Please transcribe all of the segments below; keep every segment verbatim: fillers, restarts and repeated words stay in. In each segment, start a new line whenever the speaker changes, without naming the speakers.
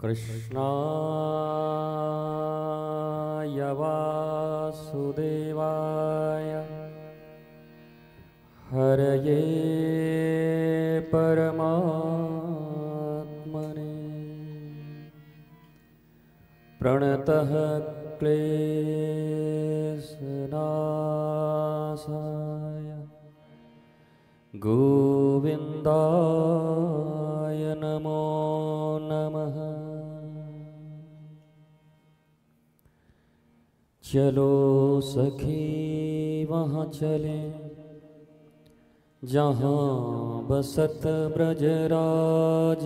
कृष्णाय वासुदेवाय हरये परमात्मने प्रणतः क्लेशनाशाय गोविन्दाय नमो नमः। चलो सखी वहाँ चले जहाँ बसत ब्रजराज,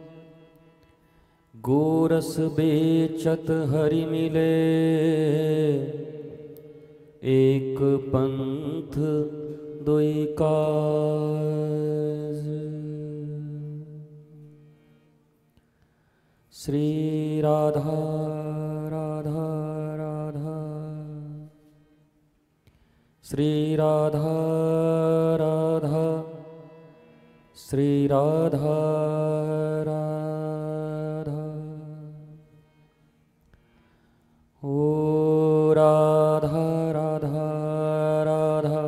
गोरस बेचत हरि मिले एक पंथ दुई काज। श्री राधा राधा राधा, श्री राधा राधा, श्री राधा राधा। ओ राधा राधा राधा,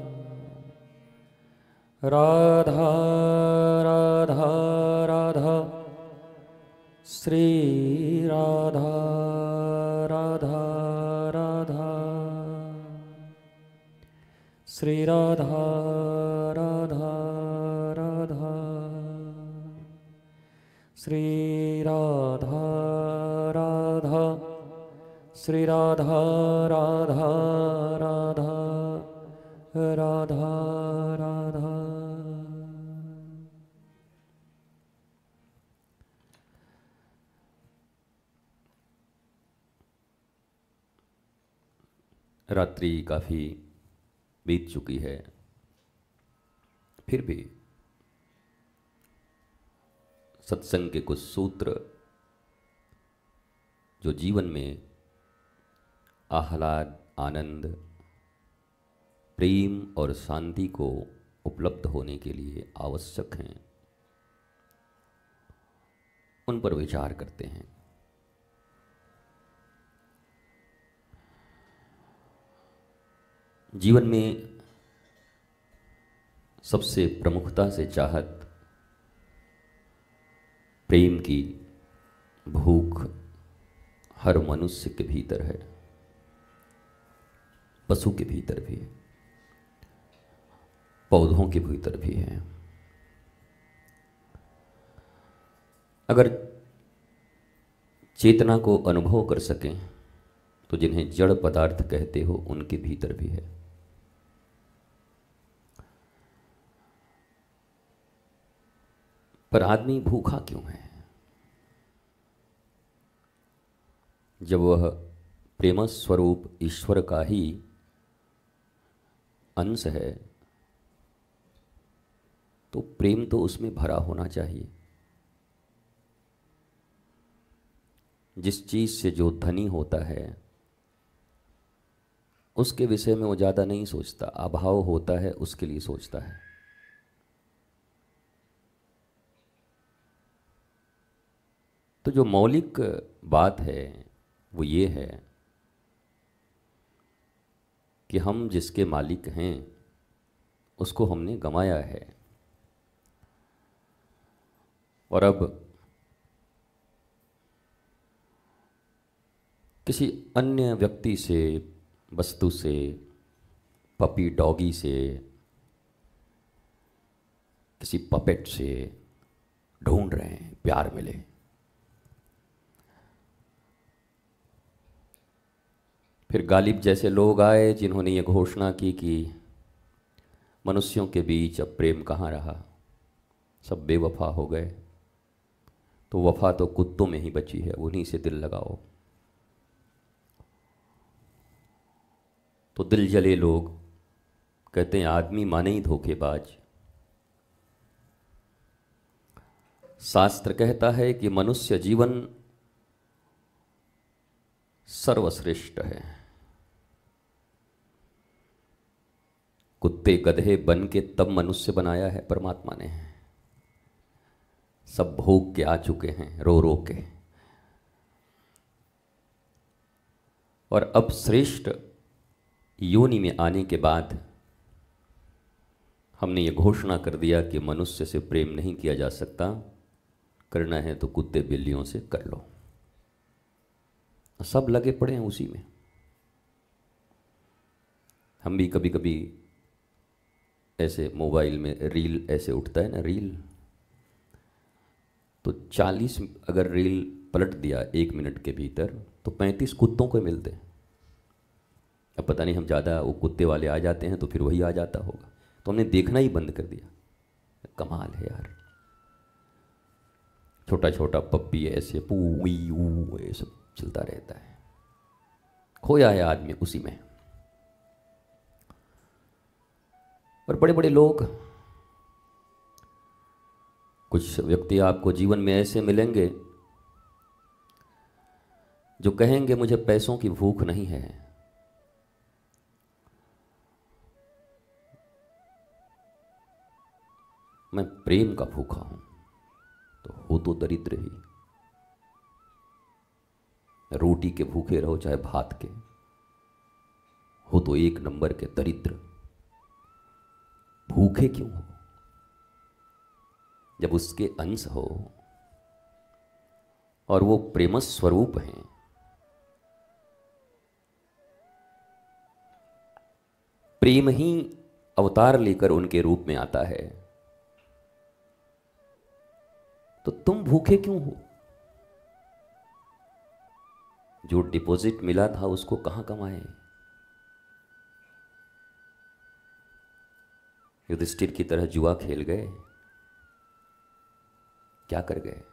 राधा राधा राधा, श्री राधा राधा राधा, श्री राधा राधा राधा, श्री राधा राधा, श्री राधा राधा राधा, राधा राधा। रात्रि काफ़ी बीत चुकी है, फिर भी सत्संग के कुछ सूत्र जो जीवन में आह्लाद, आनंद, प्रेम और शांति को उपलब्ध होने के लिए आवश्यक हैं, उन पर विचार करते हैं। जीवन में सबसे प्रमुखता से चाहत प्रेम की भूख हर मनुष्य के भीतर है, पशु के भीतर भी है, पौधों के भीतर भी है। अगर चेतना को अनुभव कर सकें तो जिन्हें जड़ पदार्थ कहते हो उनके भीतर भी है। पर आदमी भूखा क्यों है? जब वह प्रेम स्वरूप ईश्वर का ही अंश है तो प्रेम तो उसमें भरा होना चाहिए। जिस चीज से जो धनी होता है उसके विषय में वो ज़्यादा नहीं सोचता, अभाव होता है उसके लिए सोचता है। तो जो मौलिक बात है वो ये है कि हम जिसके मालिक हैं उसको हमने गंवाया है, और अब किसी अन्य व्यक्ति से, वस्तु से, पपी डॉगी से, किसी पपेट से ढूंढ रहे हैं प्यार मिले। फिर गालिब जैसे लोग आए जिन्होंने ये घोषणा की कि मनुष्यों के बीच अब प्रेम कहाँ रहा, सब बेवफा हो गए, तो वफा तो कुत्तों में ही बची है, उन्हीं से दिल लगाओ। तो दिल जले लोग कहते हैं आदमी माने ही धोखेबाज। शास्त्र कहता है कि मनुष्य जीवन सर्वश्रेष्ठ है। कुत्ते गधे बन के तब मनुष्य बनाया है परमात्मा ने। सब भोग के आ चुके हैं रो रो के, और अब श्रेष्ठ योनि में आने के बाद हमने ये घोषणा कर दिया कि मनुष्य से प्रेम नहीं किया जा सकता, करना है तो कुत्ते बिल्लियों से कर लो। सब लगे पड़े हैं उसी में। हम भी कभी कभी ऐसे मोबाइल में रील ऐसे उठता है ना, रील, तो चालीस अगर रील पलट दिया एक मिनट के भीतर तो पैंतीस कुत्तों को मिलते हैं। अब पता नहीं हम ज़्यादा वो कुत्ते वाले आ जाते हैं तो फिर वही आ जाता होगा, तो हमने देखना ही बंद कर दिया। कमाल है यार, छोटा छोटा पप्पी ऐसे पू वी ऊ ये सब चलता रहता है, खोया है आदमी उसी में। और बड़े बड़े लोग, कुछ व्यक्ति आपको जीवन में ऐसे मिलेंगे जो कहेंगे मुझे पैसों की भूख नहीं है, मैं प्रेम का भूखा हूं। तो हो तो दरिद्र ही, रोटी के भूखे रहो चाहे भात के, हो तो एक नंबर के दरिद्र। भूखे क्यों हो जब उसके अंश हो और वो प्रेम स्वरूप हैं। प्रेम ही अवतार लेकर उनके रूप में आता है, तो तुम भूखे क्यों हो? जो डिपॉजिट मिला था उसको कहां कमाए? युधिष्ठिर की तरह जुआ खेल गए, क्या कर गए?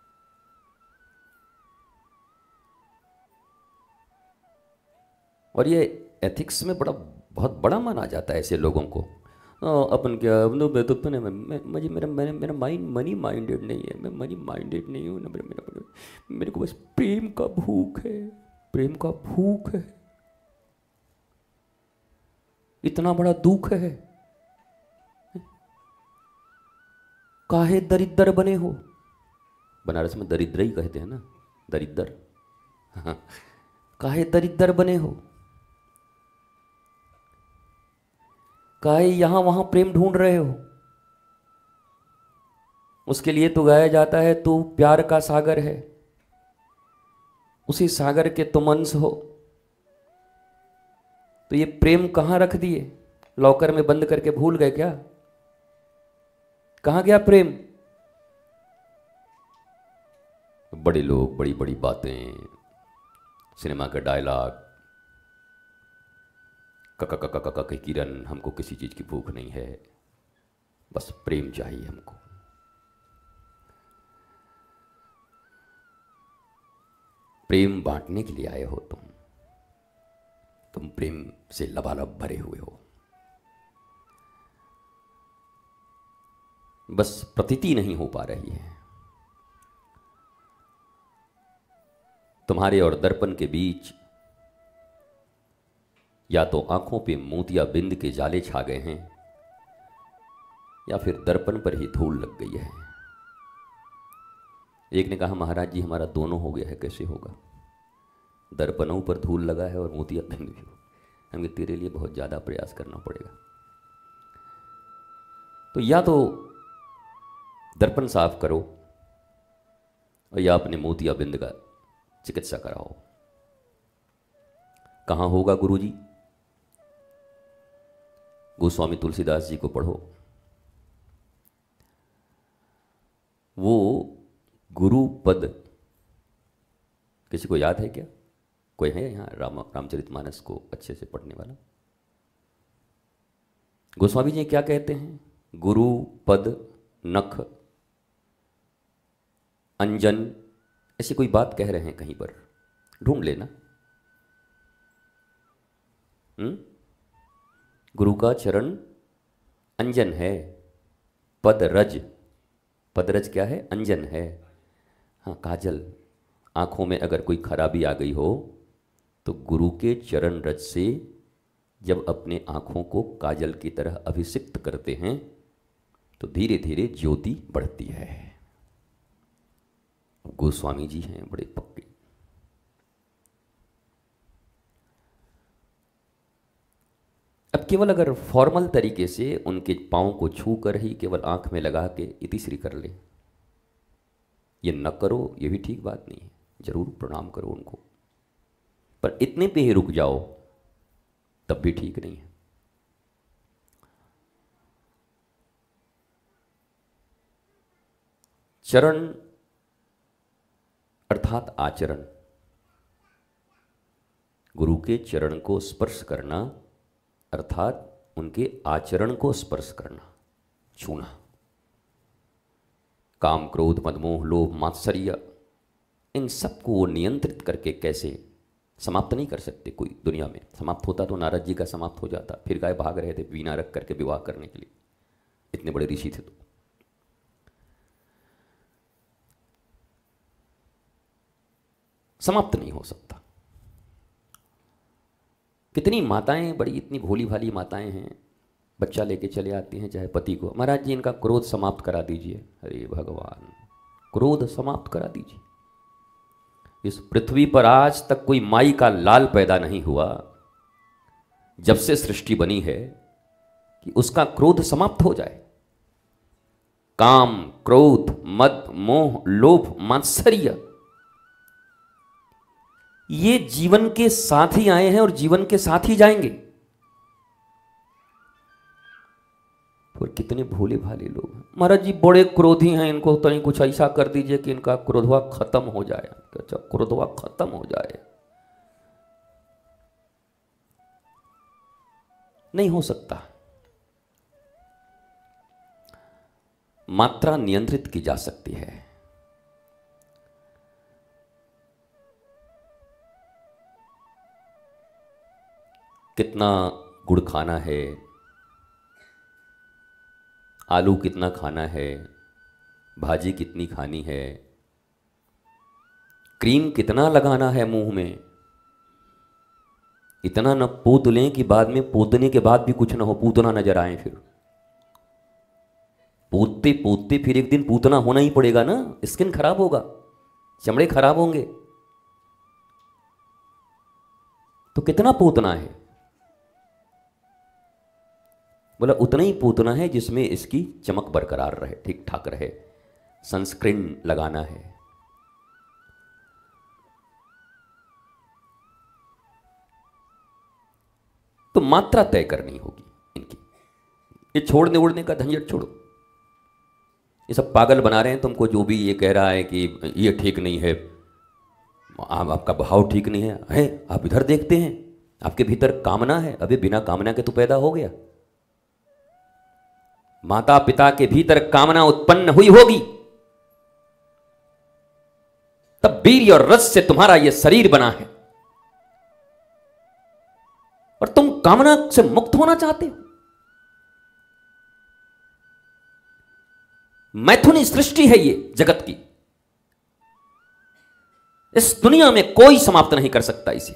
और ये एथिक्स में बड़ा बहुत बड़ा माना जाता है ऐसे लोगों को। अपन क्या तो मैं तो मैं, मैं मुझे मेरा मेरा मेरा माइंड मनी माइंडेड नहीं है, मैं मनी माइंडेड नहीं हूँ ना, मेरा मेरा मेरे को बस प्रेम का भूख है, प्रेम का भूख है। इतना बड़ा दुख है, काहे दरिद्र बने हो? बनारस में दरिद्र ही कहते हैं ना, दरिद्र। हाँ, काहे दरिद्र बने हो? काहे यहां वहां प्रेम ढूंढ रहे हो? उसके लिए तो गाया जाता है तू प्यार का सागर है, उसी सागर के तुम अंश हो। तो ये प्रेम कहां रख दिए? लॉकर में बंद करके भूल गए क्या? कहां गया प्रेम? बड़े लोग बड़ी बड़ी बातें, सिनेमा का डायलॉग, कका कका कका के किरण, हमको किसी चीज की भूख नहीं है, बस प्रेम चाहिए हमको। प्रेम बांटने के लिए आए हो तुम तुम प्रेम से लबालब भरे हुए हो, बस प्रतीति नहीं हो पा रही है। तुम्हारे और दर्पण के बीच या तो आंखों पे मोतिया बिंद के जाले छा गए हैं, या फिर दर्पण पर ही धूल लग गई है। एक ने कहा महाराज जी हमारा दोनों हो गया है, कैसे होगा? दर्पणों पर धूल लगा है और मोतिया बिंद भी हो। हमें तेरे लिए बहुत ज़्यादा प्रयास करना पड़ेगा। तो या तो दर्पण साफ करो और या अपने मोतिया बिंद का चिकित्सा कराओ। कहाँ होगा गुरुजी? गोस्वामी तुलसीदास जी को पढ़ो, वो गुरु पद किसी को याद है क्या? कोई है यहाँ राम रामचरितमानस को अच्छे से पढ़ने वाला? गोस्वामी जी क्या कहते हैं? गुरु पद नख अंजन, ऐसी कोई बात कह रहे हैं कहीं पर, ढूंढ लेना। हम्म गुरु का चरण अंजन है, पद रज, पद रज क्या है? अंजन है। हाँ, काजल। आंखों में अगर कोई खराबी आ गई हो तो गुरु के चरण रज से जब अपने आंखों को काजल की तरह अभिषिक्त करते हैं तो धीरे धीरे ज्योति बढ़ती है। गोस्वामी जी हैं बड़े पक्के। केवल अगर फॉर्मल तरीके से उनके पाँव को छू कर ही केवल आंख में लगा के इतिश्री कर ले, ये न करो, ये भी ठीक बात नहीं है, जरूर प्रणाम करो उनको, पर इतने पे ही रुक जाओ तब भी ठीक नहीं है। चरण अर्थात आचरण, गुरु के चरण को स्पर्श करना अर्थात उनके आचरण को स्पर्श करना, छूना। काम, क्रोध, मदमोह, लोभ, मात्सर्य, इन सबको वो नियंत्रित करके कैसे समाप्त नहीं कर सकते कोई दुनिया में। समाप्त होता तो नारद जी का समाप्त हो जाता, फिर गाय भाग रहे थे वीणा रख करके विवाह करने के लिए, इतने बड़े ऋषि थे। तो समाप्त नहीं हो सकता। कितनी माताएं, बड़ी इतनी भोली भाली माताएं हैं, बच्चा लेके चले आती हैं चाहे पति को, महाराज जी इनका क्रोध समाप्त करा दीजिए। अरे भगवान, क्रोध समाप्त करा दीजिए? इस पृथ्वी पर आज तक कोई माई का लाल पैदा नहीं हुआ जब से सृष्टि बनी है कि उसका क्रोध समाप्त हो जाए। काम, क्रोध, मद, मोह, लोभ, मात्सर्य, ये जीवन के साथ ही आए हैं और जीवन के साथ ही जाएंगे। और कितने भोले भाले लोग हैं, महाराज जी बड़े क्रोधी हैं, इनको तो नहीं कुछ ऐसा कर दीजिए कि इनका क्रोधवा खत्म हो जाए। अच्छा, क्रोधवा खत्म हो जाए? नहीं हो सकता। मात्रा नियंत्रित की जा सकती है। कितना गुड़ खाना है, आलू कितना खाना है, भाजी कितनी खानी है, क्रीम कितना लगाना है मुंह में, इतना न पूत लें कि बाद में पूतने के बाद भी कुछ ना हो, पूतना नजर आए। फिर पूतते पूतते फिर एक दिन पूतना होना ही पड़ेगा ना, स्किन खराब होगा, चमड़े खराब होंगे, तो कितना पूतना है? बोला उतना ही पूतना है जिसमें इसकी चमक बरकरार रहे, ठीक ठाक रहे, सनस्क्रीन लगाना है। तो मात्रा तय करनी होगी इनकी। ये छोड़ने उड़ने का झंझट छोड़ो। ये सब पागल बना रहे हैं तुमको, जो भी ये कह रहा है कि ये ठीक नहीं है, आप, आपका भाव ठीक नहीं है, है आप इधर देखते हैं, आपके भीतर कामना है, अभी बिना कामना के तो पैदा हो गया। माता पिता के भीतर कामना उत्पन्न हुई होगी, तब वीर्य और रस से तुम्हारा यह शरीर बना है, और तुम कामना से मुक्त होना चाहते हो। मैथुनी सृष्टि है ये जगत की, इस दुनिया में कोई समाप्त नहीं कर सकता इसे,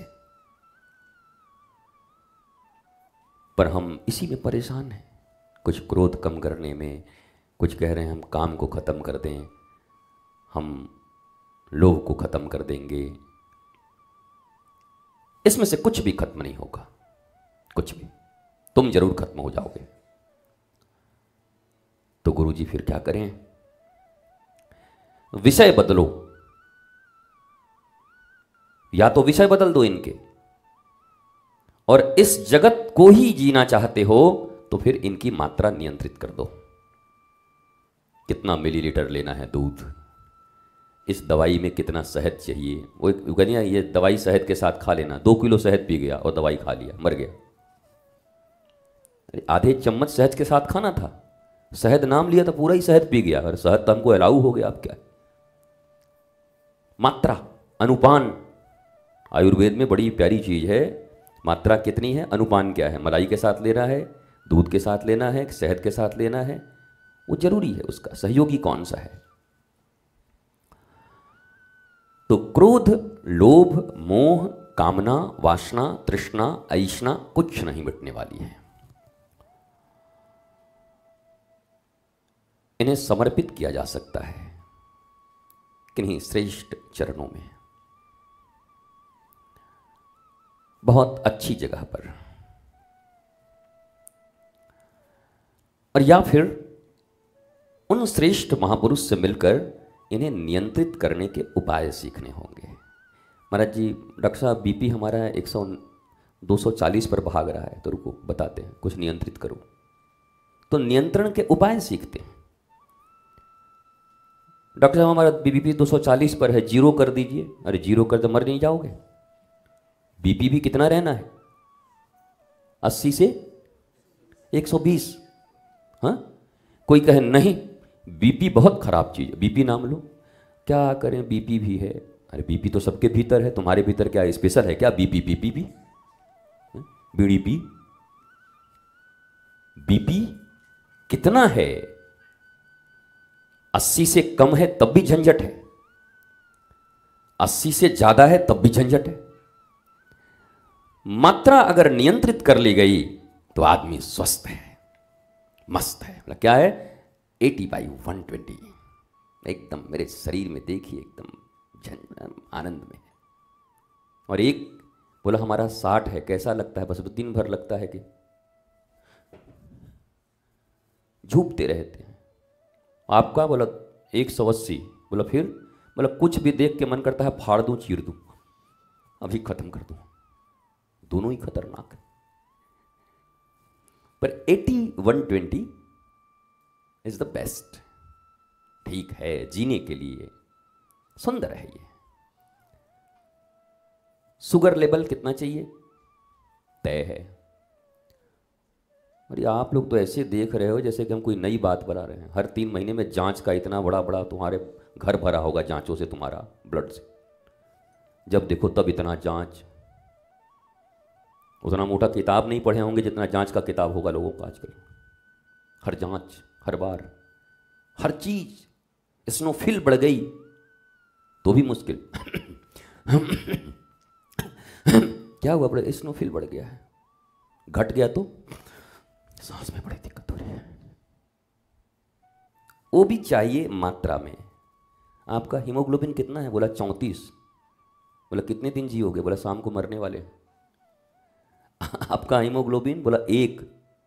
पर हम इसी में परेशान हैं। कुछ क्रोध कम करने में, कुछ कह रहे हैं हम काम को खत्म कर दें, हम लोभ को खत्म कर देंगे। इसमें से कुछ भी खत्म नहीं होगा, कुछ भी। तुम जरूर खत्म हो जाओगे। तो गुरुजी फिर क्या करें? विषय बदलो, या तो विषय बदल दो इनके, और इस जगत को ही जीना चाहते हो तो फिर इनकी मात्रा नियंत्रित कर दो। कितना मिलीलीटर लेना है दूध, इस दवाई में कितना शहद चाहिए, वो कहना ये दवाई शहद के साथ खा लेना, दो किलो शहद पी गया और दवाई खा लिया, मर गया। आधे चम्मच शहद के साथ खाना था, शहद नाम लिया तो पूरा ही शहद पी गया, और शहद तो हमको अलाउ हो गया। अब क्या मात्रा, अनुपान, आयुर्वेद में बड़ी प्यारी चीज है। मात्रा कितनी है, अनुपान क्या है, मलाई के साथ लेना है, दूध के साथ लेना है, शहद के साथ लेना है, वो जरूरी है। उसका सहयोगी कौन सा है? तो क्रोध, लोभ, मोह, कामना, वासना, तृष्णा, ऐषणा कुछ नहीं मिटने वाली है। इन्हें समर्पित किया जा सकता है किन्हीं श्रेष्ठ चरणों में, बहुत अच्छी जगह पर। और या फिर उन श्रेष्ठ महापुरुष से मिलकर इन्हें नियंत्रित करने के उपाय सीखने होंगे। महाराज जी, डॉक्टर साहब बीपी हमारा एक सौ दो सौ चालीस पर भाग रहा है, तो रुको बताते हैं, कुछ नियंत्रित करो। तो नियंत्रण के उपाय सीखते हैं। डॉक्टर साहब हमारा बीपी दो सौ चालीस पर है, जीरो कर दीजिए। अरे जीरो कर तो मर नहीं जाओगे। बीपी भी कितना रहना है? अस्सी से एक सौ बीस। हाँ, कोई कहे नहीं बीपी बहुत खराब चीज है, बीपी नाम लो। क्या करें, बीपी भी है। अरे बीपी तो सबके भीतर है, तुम्हारे भीतर क्या स्पेशल है क्या? बीपी बीपी भी बीडीपी। बीपी कितना है? अस्सी से कम है तब भी झंझट है, अस्सी से ज्यादा है तब भी झंझट है। मात्रा अगर नियंत्रित कर ली गई तो आदमी स्वस्थ है, मस्त है। मतलब क्या है? एटी बाई वन ट्वेंटी, एकदम मेरे शरीर में देखिए एकदम आनंद में है। और एक बोला हमारा साठ है, कैसा लगता है? बस दिन भर लगता है कि झूपते रहते हैं। आपका बोला एक सौ अस्सी। बोला फिर? बोला कुछ भी देख के मन करता है फाड़ दूं, चीर दूं, अभी खत्म कर दूं। दोनों ही खतरनाक है। पर eighty one twenty is the best. ठीक है, जीने के लिए सुंदर है ये। शुगर लेवल कितना चाहिए तय है। और ये आप लोग तो ऐसे देख रहे हो जैसे कि हम कोई नई बात बना रहे हैं। हर तीन महीने में जांच का इतना बड़ा बड़ा तुम्हारे घर भरा होगा जांचों से, तुम्हारा ब्लड से। जब देखो तब इतना जांच। उतना मोटा किताब नहीं पढ़े होंगे जितना जांच का किताब होगा लोगों का आजकल। हर जांच, हर बार, हर चीज। स्नोफिल बढ़ गई तो भी मुश्किल। क्या हुआ? बड़ा स्नोफिल बढ़ गया है, घट गया तो सांस में बड़ी दिक्कत हो रही है। वो भी चाहिए मात्रा में। आपका हीमोग्लोबिन कितना है? बोला चौंतीस। बोला कितने दिन जियोगे? बोला शाम को मरने वाले। आपका हीमोग्लोबिन? बोला एक।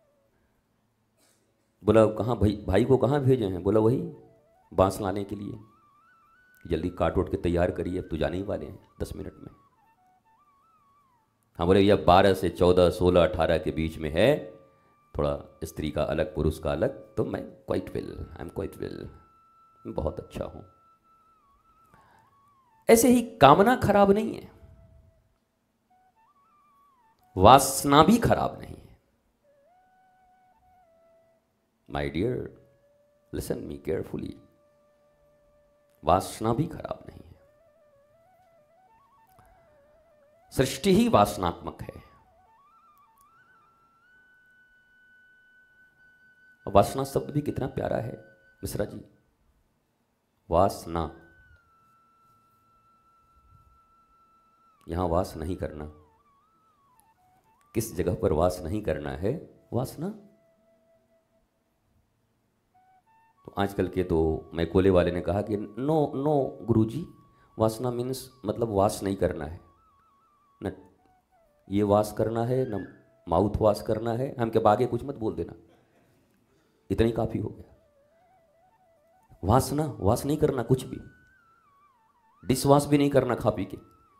बोला कहाँ भाई, भाई को कहाँ भेजे हैं? बोला वही बांस लाने के लिए, जल्दी काट उठ के तैयार करिए, अब तो जाने ही वाले हैं दस मिनट में। हाँ, बोले यह बारह से चौदह सोलह अठारह के बीच में है, थोड़ा स्त्री का अलग पुरुष का अलग, तो मैं quite well, I am quite well, बहुत अच्छा हूं। ऐसे ही कामना खराब नहीं है, वासना भी खराब नहीं है। My dear listen me carefully, वासना भी खराब नहीं है। सृष्टि ही वासनात्मक है। वासना शब्द भी कितना प्यारा है मिश्रा जी। वासना, यहां वास नहीं करना। किस जगह पर वास नहीं करना है? वासना। तो आजकल के तो मैकोले वाले ने कहा कि नो नो गुरुजी, वासना मीन्स मतलब वास नहीं करना है, न ये वास करना है न माउथ वास करना है। हम के आगे कुछ मत बोल देना, इतना ही काफी हो गया। वासना, वास नहीं करना कुछ भी, डिशवाश भी नहीं करना खा पी के।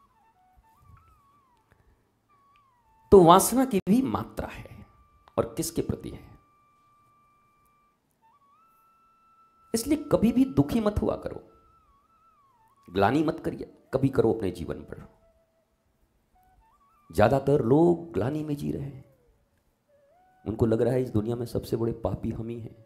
तो वासना की भी मात्रा है, और किसके प्रति है। इसलिए कभी भी दुखी मत हुआ करो, ग्लानि मत करिए कभी करो अपने जीवन पर। ज्यादातर लोग ग्लानि में जी रहे हैं, उनको लग रहा है इस दुनिया में सबसे बड़े पापी हम ही हैं।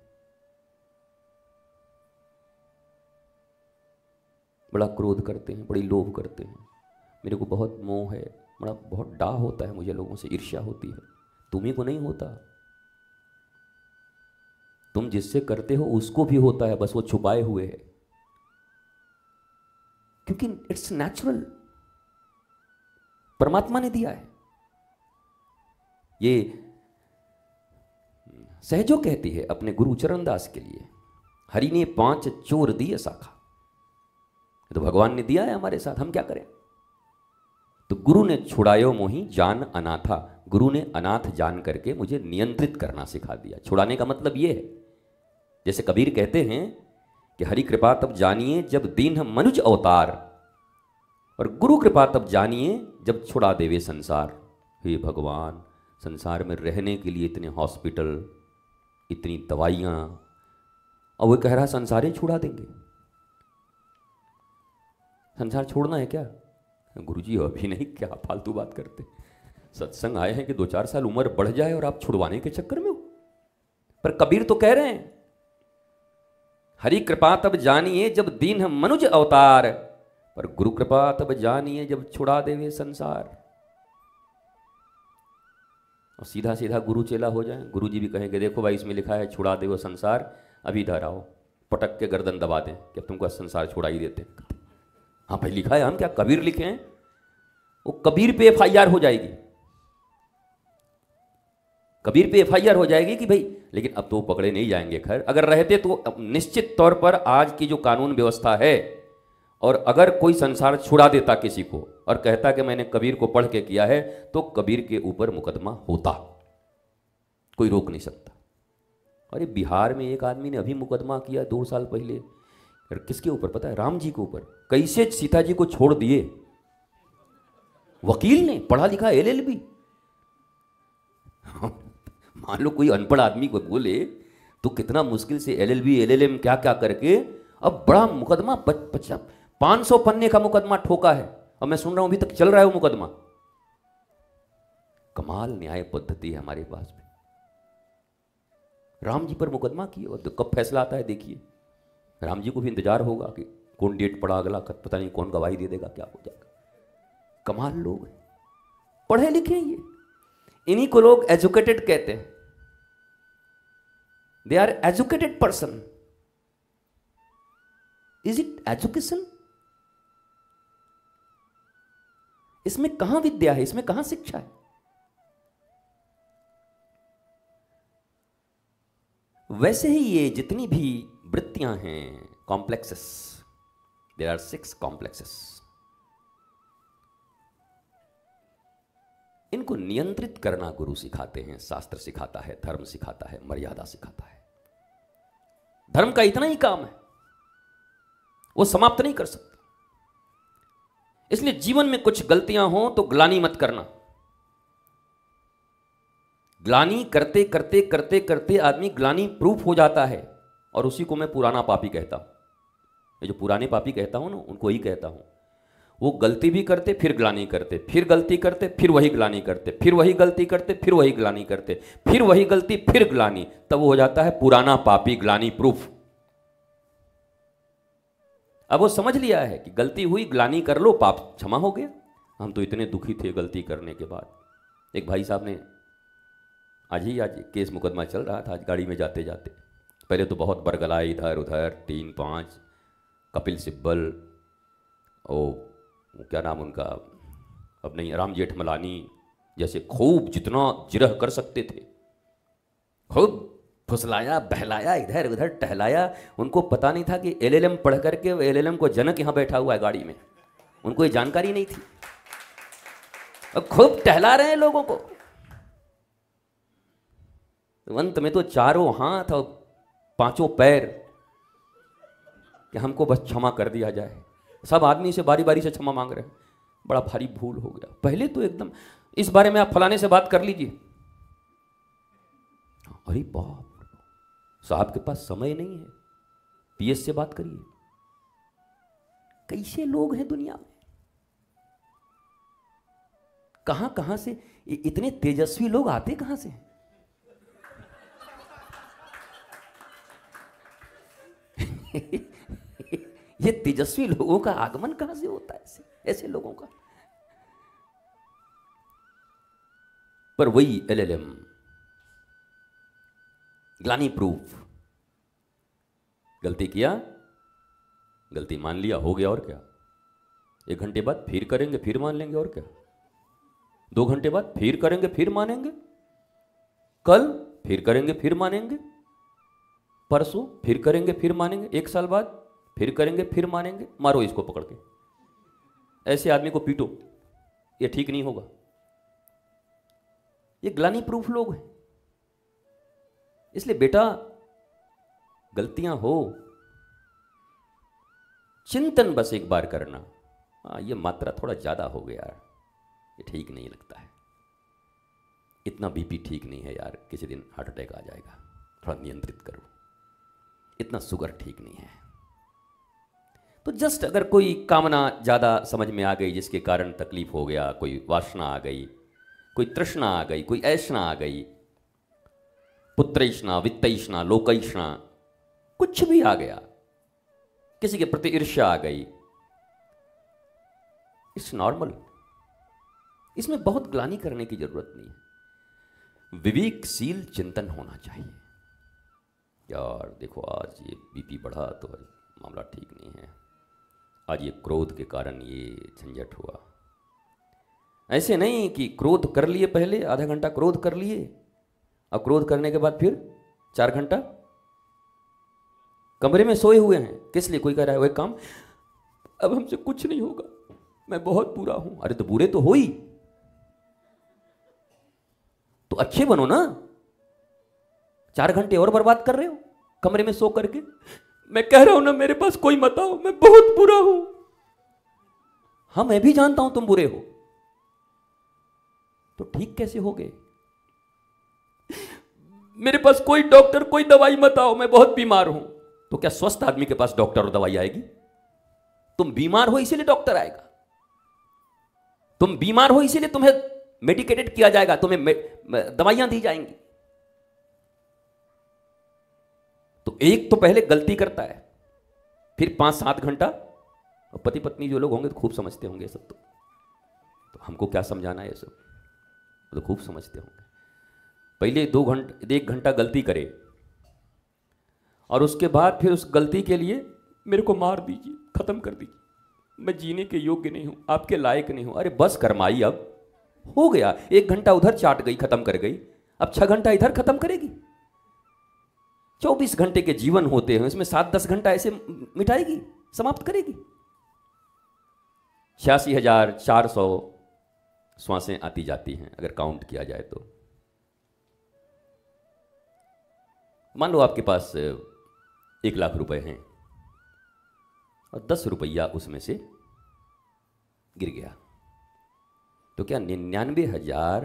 बड़ा क्रोध करते हैं, बड़ी लोभ करते हैं, मेरे को बहुत मोह है, बड़ा बहुत डाह होता है, मुझे लोगों से ईर्ष्या होती है। तुम्ही को नहीं होता, तुम जिससे करते हो उसको भी होता है, बस वो छुपाए हुए है, क्योंकि इट्स नेचुरल, परमात्मा ने दिया है। ये सहजो कहती है अपने गुरु चरणदास के लिए, हरि ने पांच चोर दिए शाखा। तो भगवान ने दिया है हमारे साथ, हम क्या करें। तो गुरु ने छुड़ायो मोही जान अनाथा, गुरु ने अनाथ जान करके मुझे नियंत्रित करना सिखा दिया। छुड़ाने का मतलब ये है, जैसे कबीर कहते हैं कि हरि कृपा तब जानिए जब दीन मनुज अवतार, और गुरु कृपा तब जानिए जब छुड़ा देवे संसार। हे भगवान, संसार में रहने के लिए इतने हॉस्पिटल, इतनी दवाइयाँ, और वो कह रहा संसार ही छुड़ा देंगे। संसार छोड़ना है क्या? गुरुजी अभी नहीं, क्या फालतू बात करते। सत्संग आए हैं कि दो चार साल उम्र बढ़ जाए और आप छुड़वाने के चक्कर में हो। पर कबीर तो कह रहे हैं हरि कृपा तब जानिए जब दीन मनुज अवतार, पर गुरु कृपा तब जानिए जब छुड़ा देवे संसार। और सीधा सीधा गुरु चेला हो जाए। गुरु जी भी कहेंगे देखो भाई इसमें लिखा है छुड़ा देवो संसार, अभी इधर आओ, पटक के गर्दन दबा दें कि तुमको संसार छुड़ा ही देते। हाँ भाई लिखा है, हम क्या कबीर लिखे हैं? वो कबीर पे एफ आई आर हो जाएगी, कबीर पे एफ आई आर हो जाएगी कि भाई, लेकिन अब तो पकड़े नहीं जाएंगे। खैर अगर रहते तो निश्चित तौर पर आज की जो कानून व्यवस्था है, और अगर कोई संसार छुड़ा देता किसी को और कहता कि मैंने कबीर को पढ़ के किया है, तो कबीर के ऊपर मुकदमा होता, कोई रोक नहीं सकता। अरे बिहार में एक आदमी ने अभी मुकदमा किया दो साल पहले, किसके ऊपर पता है? राम जी के ऊपर। कैसे सीता जी को छोड़ दिए, वकील ने, पढ़ा लिखा एल एल बी। मान लो कोई अनपढ़ आदमी को बोले तो कितना मुश्किल से L L B L L M क्या क्या करके अब बड़ा मुकदमा, पाँच सौ पन्ने का मुकदमा ठोका है, और मैं सुन रहा हूं अभी तक चल रहा है वो मुकदमा। कमाल न्याय पद्धति है हमारे पास में। राम जी पर मुकदमा किए, और तो कब फैसला आता है देखिए। राम जी को भी इंतजार होगा कि कौन डेट पड़ा अगला, पता नहीं कौन गवाही दे देगा, क्या हो जाएगा। कमाल लोग हैं, पढ़े लिखे हैं ये, इन्हीं को लोग एजुकेटेड कहते हैं। They are educated person. Is it education? इसमें कहां विद्या है, इसमें कहां शिक्षा है? वैसे ही ये जितनी भी वृत्तियां हैं, complexes, there are six complexes, इनको नियंत्रित करना गुरु सिखाते हैं, शास्त्र सिखाता है, धर्म सिखाता है, मर्यादा सिखाता है। धर्म का इतना ही काम है, वो समाप्त नहीं कर सकता। इसलिए जीवन में कुछ गलतियां हो तो ग्लानि मत करना। ग्लानि करते करते करते करते आदमी ग्लानि प्रूफ हो जाता है, और उसी को मैं पुराना पापी कहता हूं। ये जो पुराने पापी कहता हूं ना, उनको ही कहता हूं। वो गलती भी करते, फिर ग्लानि करते, फिर गलती करते, फिर वही ग्लानि करते, फिर वही गलती करते, फिर वही ग्लानि करते, फिर वही गलती, फिर ग्लानि, तब वो हो जाता है पुराना पापी, ग्लानि प्रूफ। अब वो समझ लिया है कि गलती हुई, ग्लानि कर लो, पाप क्षमा हो गया। हम तो इतने दुखी थे गलती करने के बाद। एक भाई साहब ने आज ही आज केस मुकदमा चल रहा था, आज गाड़ी में जाते जाते पहले तो बहुत बरगलाए इधर उधर, तीन पांच कपिल सिब्बल, ओ क्या नाम उनका, अब नहीं, राम जेठमलानी जैसे खूब जितना जिरह कर सकते थे, खूब फुसलाया, बहलाया, इधर उधर टहलाया। उनको पता नहीं था कि एल एल एम पढ़ करके एल एल एम को जनक यहाँ बैठा हुआ है गाड़ी में, उनको ये जानकारी नहीं थी। अब खूब टहला रहे हैं लोगों को। अंत में तो चारों हाथ और पांचों पैर कि हमको बस क्षमा कर दिया जाए। सब आदमी से बारी बारी से क्षमा मांग रहे हैं। बड़ा भारी भूल हो गया। पहले तो एकदम इस बारे में आप फलाने से बात कर लीजिए, अरे बाप साहब के पास समय नहीं है, पी एस से बात करिए। कैसे लोग हैं दुनिया में, कहां कहां से इतने तेजस्वी लोग आते कहां से हैं? ये तेजस्वी लोगों का आगमन कहां से होता है, ऐसे ऐसे लोगों का। पर वही एल एल एम, ग्लानि प्रूफ। गलती किया, गलती मान लिया, हो गया, और क्या। एक घंटे बाद फिर करेंगे, फिर मान लेंगे, और क्या। दो घंटे बाद फिर करेंगे, फिर मानेंगे, कल फिर करेंगे, फिर मानेंगे, परसों फिर करेंगे, फिर मानेंगे, एक साल बाद फिर करेंगे, फिर मानेंगे। मारो इसको पकड़ के, ऐसे आदमी को पीटो, ये ठीक नहीं होगा। ये ग्लानि प्रूफ लोग हैं। इसलिए बेटा, गलतियां हो, चिंतन बस एक बार करना, हाँ ये मात्रा थोड़ा ज़्यादा हो गया यार, ये ठीक नहीं लगता है, इतना बीपी ठीक नहीं है यार, किसी दिन हार्ट अटैक आ जाएगा, थोड़ा नियंत्रित करो, इतना शुगर ठीक नहीं है। तो जस्ट अगर कोई कामना ज़्यादा समझ में आ गई जिसके कारण तकलीफ हो गया, कोई वासना आ गई, कोई तृष्णा आ गई, कोई ऐष्णा आ गई, पुत्रैष्णा, वित्तैष्णा, लोकैष्णा, कुछ भी आ गया, किसी के प्रति ईर्ष्या आ गई, इट्स नॉर्मल, इसमें बहुत ग्लानि करने की जरूरत नहीं है। विवेकशील चिंतन होना चाहिए। यार देखो, आज ये बीपी बढ़ा तो मामला ठीक नहीं है, आज ये क्रोध के कारण ये झंझट हुआ। ऐसे नहीं कि क्रोध कर लिए, पहले आधा घंटा क्रोध कर लिए, अब क्रोध करने के बाद फिर चार घंटा कमरे में सोए हुए हैं। किस लिए? कोई कह रहा है वो एक काम, अब हमसे कुछ नहीं होगा, मैं बहुत बुरा हूं। अरे तो बुरे तो हो ही, तो अच्छे बनो ना। चार घंटे और बर्बाद कर रहे हो कमरे में सो करके। मैं कह रहा हूं ना, मेरे पास कोई मत आओ, मैं बहुत बुरा हूं। हाँ मैं भी जानता हूं तुम बुरे हो, तो ठीक कैसे हो गए? मेरे पास कोई डॉक्टर, कोई दवाई मत आओ, मैं बहुत बीमार हूं। तो क्या स्वस्थ आदमी के पास डॉक्टर और दवाई आएगी? तुम बीमार हो इसीलिए डॉक्टर आएगा, तुम बीमार हो इसीलिए तुम्हें मेडिकेटेड किया जाएगा, तुम्हें दवाइयां दी जाएंगी। तो एक तो पहले गलती करता है, फिर पांच सात घंटा, और पति पत्नी जो लोग होंगे तो खूब समझते होंगे सब। तो, तो हमको क्या समझाना है ये सब, तो खूब समझते होंगे। पहले दो घंटे, एक घंटा गलती करे, और उसके बाद फिर उस गलती के लिए मेरे को मार दीजिए, खत्म कर दीजिए, मैं जीने के योग्य नहीं हूं, आपके लायक नहीं हूं। अरे बस करमाई, अब हो गया, एक घंटा उधर चाट गई, खत्म कर गई, अब छह घंटा इधर खत्म करेगी। चौबीस घंटे के जीवन होते हैं, इसमें सात दस घंटा ऐसे मिटाएगी, समाप्त करेगी। छियासी हजार चार सौ श्वासें आती जाती हैं अगर काउंट किया जाए तो। मान लो आपके पास एक लाख रुपए हैं और दस रुपया उसमें से गिर गया, तो क्या निन्यानवे हजार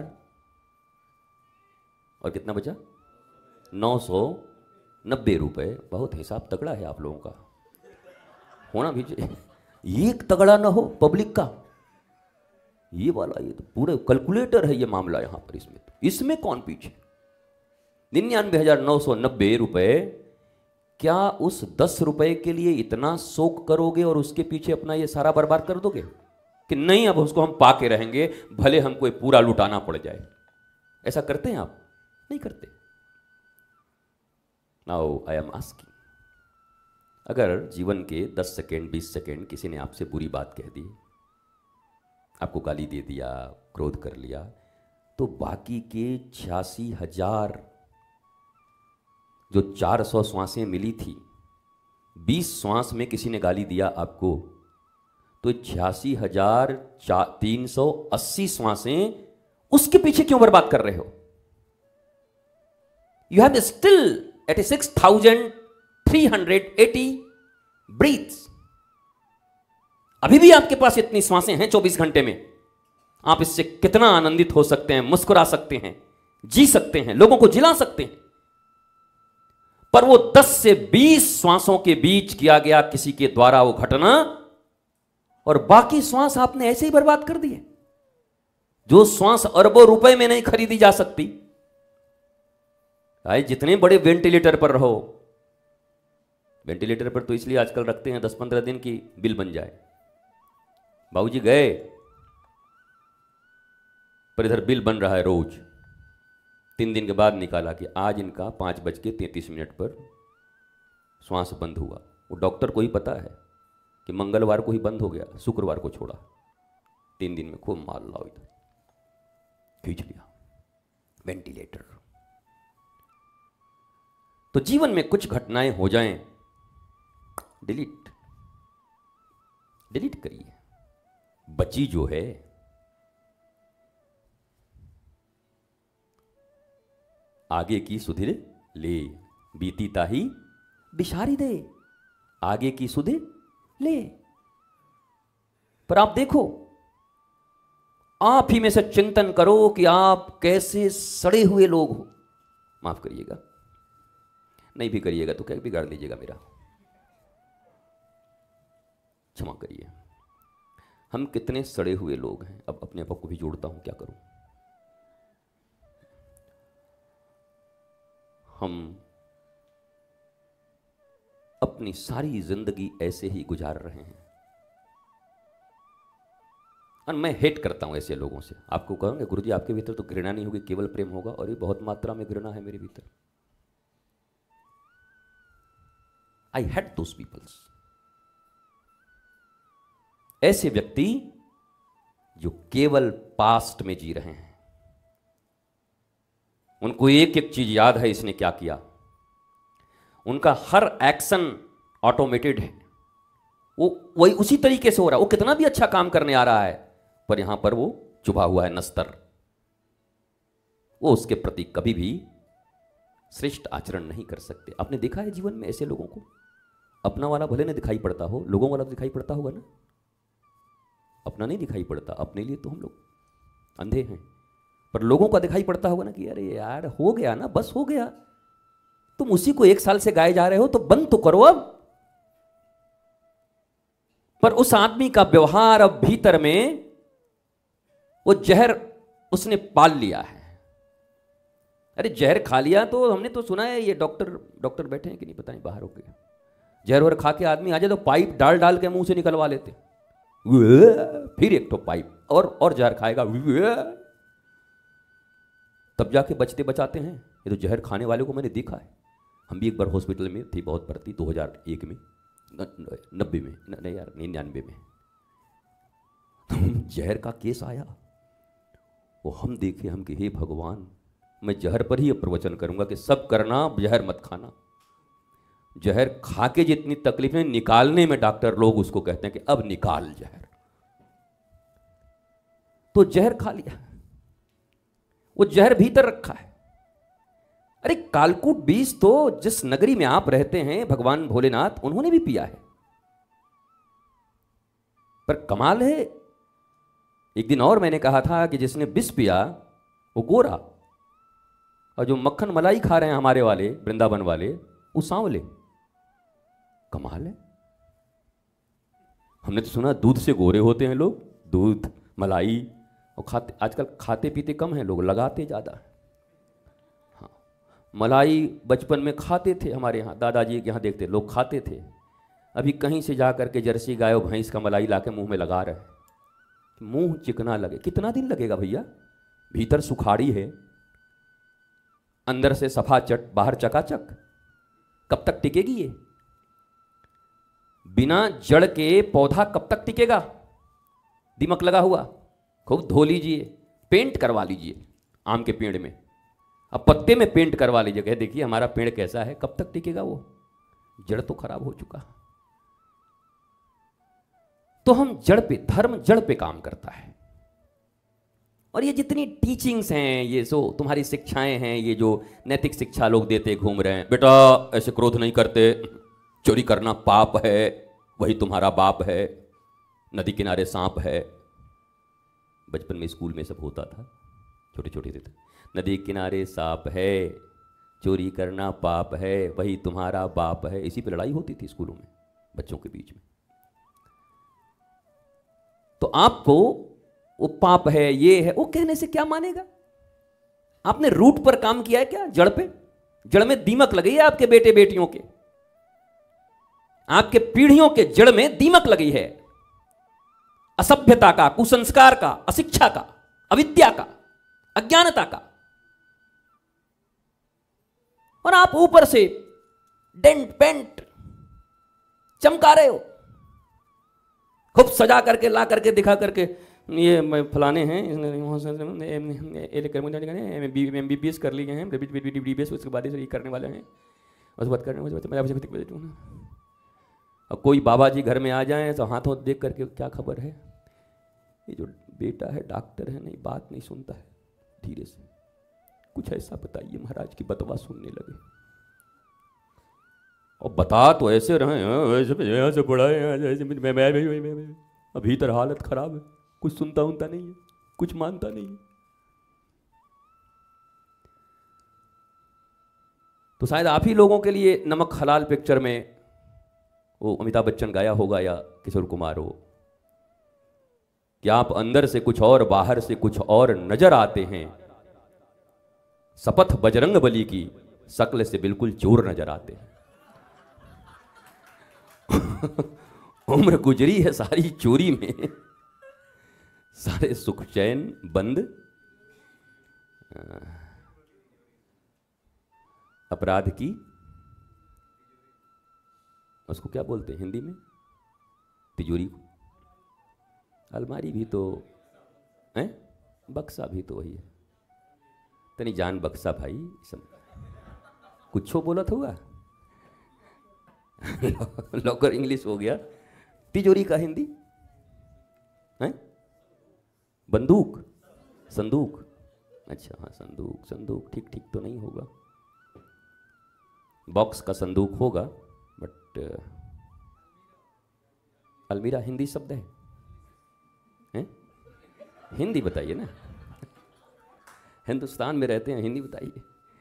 और कितना बचा? नौ सौ नब्बे रुपए। बहुत हिसाब तगड़ा है आप लोगों का, होना भी चाहिए। एक तगड़ा ना हो पब्लिक का, ये वाला, ये तो पूरे कैलकुलेटर है ये मामला यहां पर। इसमें तो इसमें कौन पीछे? निन्यानवे हजार नौ सौ नब्बे रुपए। क्या उस दस रुपए के लिए इतना शोक करोगे और उसके पीछे अपना ये सारा बर्बाद कर दोगे कि नहीं अब उसको हम पाके रहेंगे, भले हमको पूरा लुटाना पड़ जाए? ऐसा करते हैं आप? नहीं करते। नाउ आई एम आस्किंग, अगर जीवन के दस सेकेंड बीस सेकेंड किसी ने आपसे बुरी बात कह दी, आपको गाली दे दिया, क्रोध कर लिया, तो बाकी के छियासी हजार जो चार सौ श्वासें मिली थी, बीस श्वास में किसी ने गाली दिया आपको, तो छियासी हजार तीन सौ अस्सी श्वासें उसके पीछे क्यों बर्बाद कर रहे हो? You have still eighty six thousand three hundred eighty breaths. अभी भी आपके पास इतनी श्वासें हैं चौबीस घंटे में। आप इससे कितना आनंदित हो सकते हैं, मुस्कुरा सकते हैं, जी सकते हैं, लोगों को जिला सकते हैं। पर वो दस से बीस श्वासों के बीच किया गया किसी के द्वारा वो घटना, और बाकी श्वास आपने ऐसे ही बर्बाद कर दिए। जो श्वास अरबों रुपए में नहीं खरीदी जा सकती। आए जितने बड़े वेंटिलेटर पर रहो, वेंटिलेटर पर तो इसलिए आजकल रखते हैं दस पंद्रह दिन की बिल बन जाए। बाबूजी गए, पर इधर बिल बन रहा है रोज। तीन दिन के बाद निकाला कि आज इनका पाँच बज के तैंतीस मिनट पर श्वास बंद हुआ। वो डॉक्टर को ही पता है कि मंगलवार को ही बंद हो गया, शुक्रवार को छोड़ा। तीन दिन में खूब मार लाओ, इधर खींच लिया वेंटिलेटर। तो जीवन में कुछ घटनाएं हो जाएं, डिलीट डिलीट करिए। बची जो है, आगे की सुधिर ले, बीती ताही बिशारी दे, आगे की सुधिर ले। पर आप देखो, आप ही में से चिंतन करो कि आप कैसे सड़े हुए लोग हो। माफ करिएगा, नहीं भी करिएगा तो क्या बिगाड़ लीजिएगा मेरा, क्षमा करिए। हम कितने सड़े हुए लोग हैं। अब अपने आप को भी जोड़ता हूं, क्या करूं। हम अपनी सारी जिंदगी ऐसे ही गुजार रहे हैं, और मैं हेट करता हूं ऐसे लोगों से। आपको कहूंगे गुरुजी आपके भीतर तो घृणा नहीं होगी, केवल प्रेम होगा, और ये बहुत मात्रा में घृणा है मेरे भीतर। I hate those peoples. ऐसे व्यक्ति जो केवल पास्ट में जी रहे हैं, उनको एक एक चीज याद है इसने क्या किया, उनका हर एक्शन ऑटोमेटेड है, वो वही उसी तरीके से हो रहा है। वो कितना भी अच्छा काम करने आ रहा है, पर यहां पर वो चुभा हुआ है नस्तर। वो उसके प्रति कभी भी श्रेष्ठ आचरण नहीं कर सकते। आपने देखा है जीवन में ऐसे लोगों को, अपना वाला भले न दिखाई पड़ता हो, लोगों वाला तो दिखाई पड़ता होगा ना। अपना नहीं दिखाई पड़ता, अपने लिए तो हम लोग अंधे हैं, पर लोगों का दिखाई पड़ता होगा ना कि अरे यार हो गया ना, बस हो गया। तुम उसी को एक साल से गाए जा रहे हो तो बंद तो करो अब। पर उस आदमी का व्यवहार अब भीतर में वो जहर उसने पाल लिया है। अरे जहर खा लिया तो हमने तो सुना है, ये डॉक्टर डॉक्टर बैठे हैं कि नहीं पता नहीं, बाहर हो गए। जहर वहर खा के आदमी आ जाए तो पाइप डाल डाल के मुंह से निकलवा लेते, फिर एक तो पाइप और और जहर खाएगा, तब जाके बचते बचाते हैं। ये तो जहर खाने वाले को मैंने देखा है। हम भी एक बार हॉस्पिटल में थी, बहुत भर्ती, दो हज़ार एक में, नब्बे में, नहीं यार निन्यानवे में, तो जहर का केस आया। वो हम देखे, हम कि हे भगवान, मैं जहर पर ही अब प्रवचन करूंगा कि सब करना, जहर मत खाना। जहर खा के जितनी तकलीफें निकालने में डॉक्टर लोग उसको कहते हैं कि अब निकाल जहर, तो जहर खा लिया, वो जहर भीतर रखा है। अरे कालकूट बीज तो जिस नगरी में आप रहते हैं भगवान भोलेनाथ, उन्होंने भी पिया है। पर कमाल है, एक दिन और मैंने कहा था कि जिसने विष पिया वो गोरा, और जो मक्खन मलाई खा रहे हैं हमारे वाले वृंदावन वाले, वो सांवले। कमाल है। हमने तो सुना दूध से गोरे होते हैं लोग, दूध मलाई, और खाते, आजकल खाते पीते कम हैं लोग, लगाते ज्यादा। हाँ, मलाई बचपन में खाते थे, हमारे यहाँ दादाजी के यहाँ देखते लोग खाते थे। अभी कहीं से जा करके जर्सी गाय और भैंस का मलाई लाके मुंह में लगा रहे हैं, मुंह चिकना लगे। कितना दिन लगेगा भैया, भीतर सुखाड़ी है, अंदर से सफा चट, बाहर चकाचक, कब तक टिकेगी ये? बिना जड़ के पौधा कब तक टिकेगा? दीमक लगा हुआ, खूब धो लीजिए, पेंट करवा लीजिए आम के पेड़ में, अब पत्ते में पेंट करवा लीजिए, देखिए हमारा पेड़ कैसा है, कब तक टिकेगा वो? जड़ तो खराब हो चुका। तो हम जड़ पे, धर्म जड़ पे काम करता है। और ये जितनी टीचिंग्स हैं, ये जो तुम्हारी शिक्षाएं हैं, ये जो नैतिक शिक्षा लोग देते घूम रहे हैं, बेटा ऐसे क्रोध नहीं करते, चोरी करना पाप है, वही तुम्हारा बाप है, नदी किनारे सांप है। बचपन में स्कूल में सब होता था, छोटे छोटे थे, नदी किनारे सांप है, चोरी करना पाप है, वही तुम्हारा बाप है। इसी पे लड़ाई होती थी स्कूलों में बच्चों के बीच में। तो आपको वो पाप है, ये है, वो कहने से क्या मानेगा? आपने रूट पर काम किया है क्या? जड़ पे, जड़ में दीमक लगी है आपके बेटे बेटियों के, आपके पीढ़ियों के जड़ में दीमक लगी है, असभ्यता का, कुसंस्कार का, अशिक्षा का, अविद्या का, अज्ञानता का। और आप ऊपर से डेंट पेंट चमका रहे हो, खूब सजा करके ला करके दिखा करके, ये फलाने हैं, एम बी बी एस कर लिए हैं, डी बी एस उसके बाद ये करने वाले हैं, उसके बाद करने। अब कोई बाबा जी घर में आ जाएं तो हाथों देख करके क्या खबर है, ये जो बेटा है डॉक्टर है, नहीं बात नहीं सुनता है, धीरे से कुछ ऐसा बताइए महाराज की बतवा सुनने लगे। और बता तो ऐसे रहे यहाँ से पढ़ा है, अब भीतर हालत खराब है, कुछ सुनता उनता नहीं है, कुछ मानता नहीं है। तो शायद आप ही लोगों के लिए नमक हलाल पिक्चर में वो अमिताभ बच्चन गाया होगा या किशोर कुमार हो कि आप अंदर से कुछ और बाहर से कुछ और नजर आते हैं, शपथ बजरंग बली की शक्ल से बिल्कुल चोर नजर आते हैं। उम्र गुजरी है सारी चोरी में, सारे सुख चैन बंद अपराध की, उसको क्या बोलते हैं हिंदी में, तिजोरी को। अलमारी भी तो है, बक्सा भी तो वही है। तनी जान बक्सा भाई, सब कुछ बोला था लॉकर इंग्लिश हो गया। तिजोरी का हिंदी है बंदूक, संदूक। अच्छा हाँ संदूक, संदूक ठीक ठीक तो नहीं होगा, बॉक्स का संदूक होगा, बट अलमीरा हिंदी शब्द है, हैं? हिंदी बताइए ना, हिंदुस्तान में रहते हैं, हिंदी बताइए।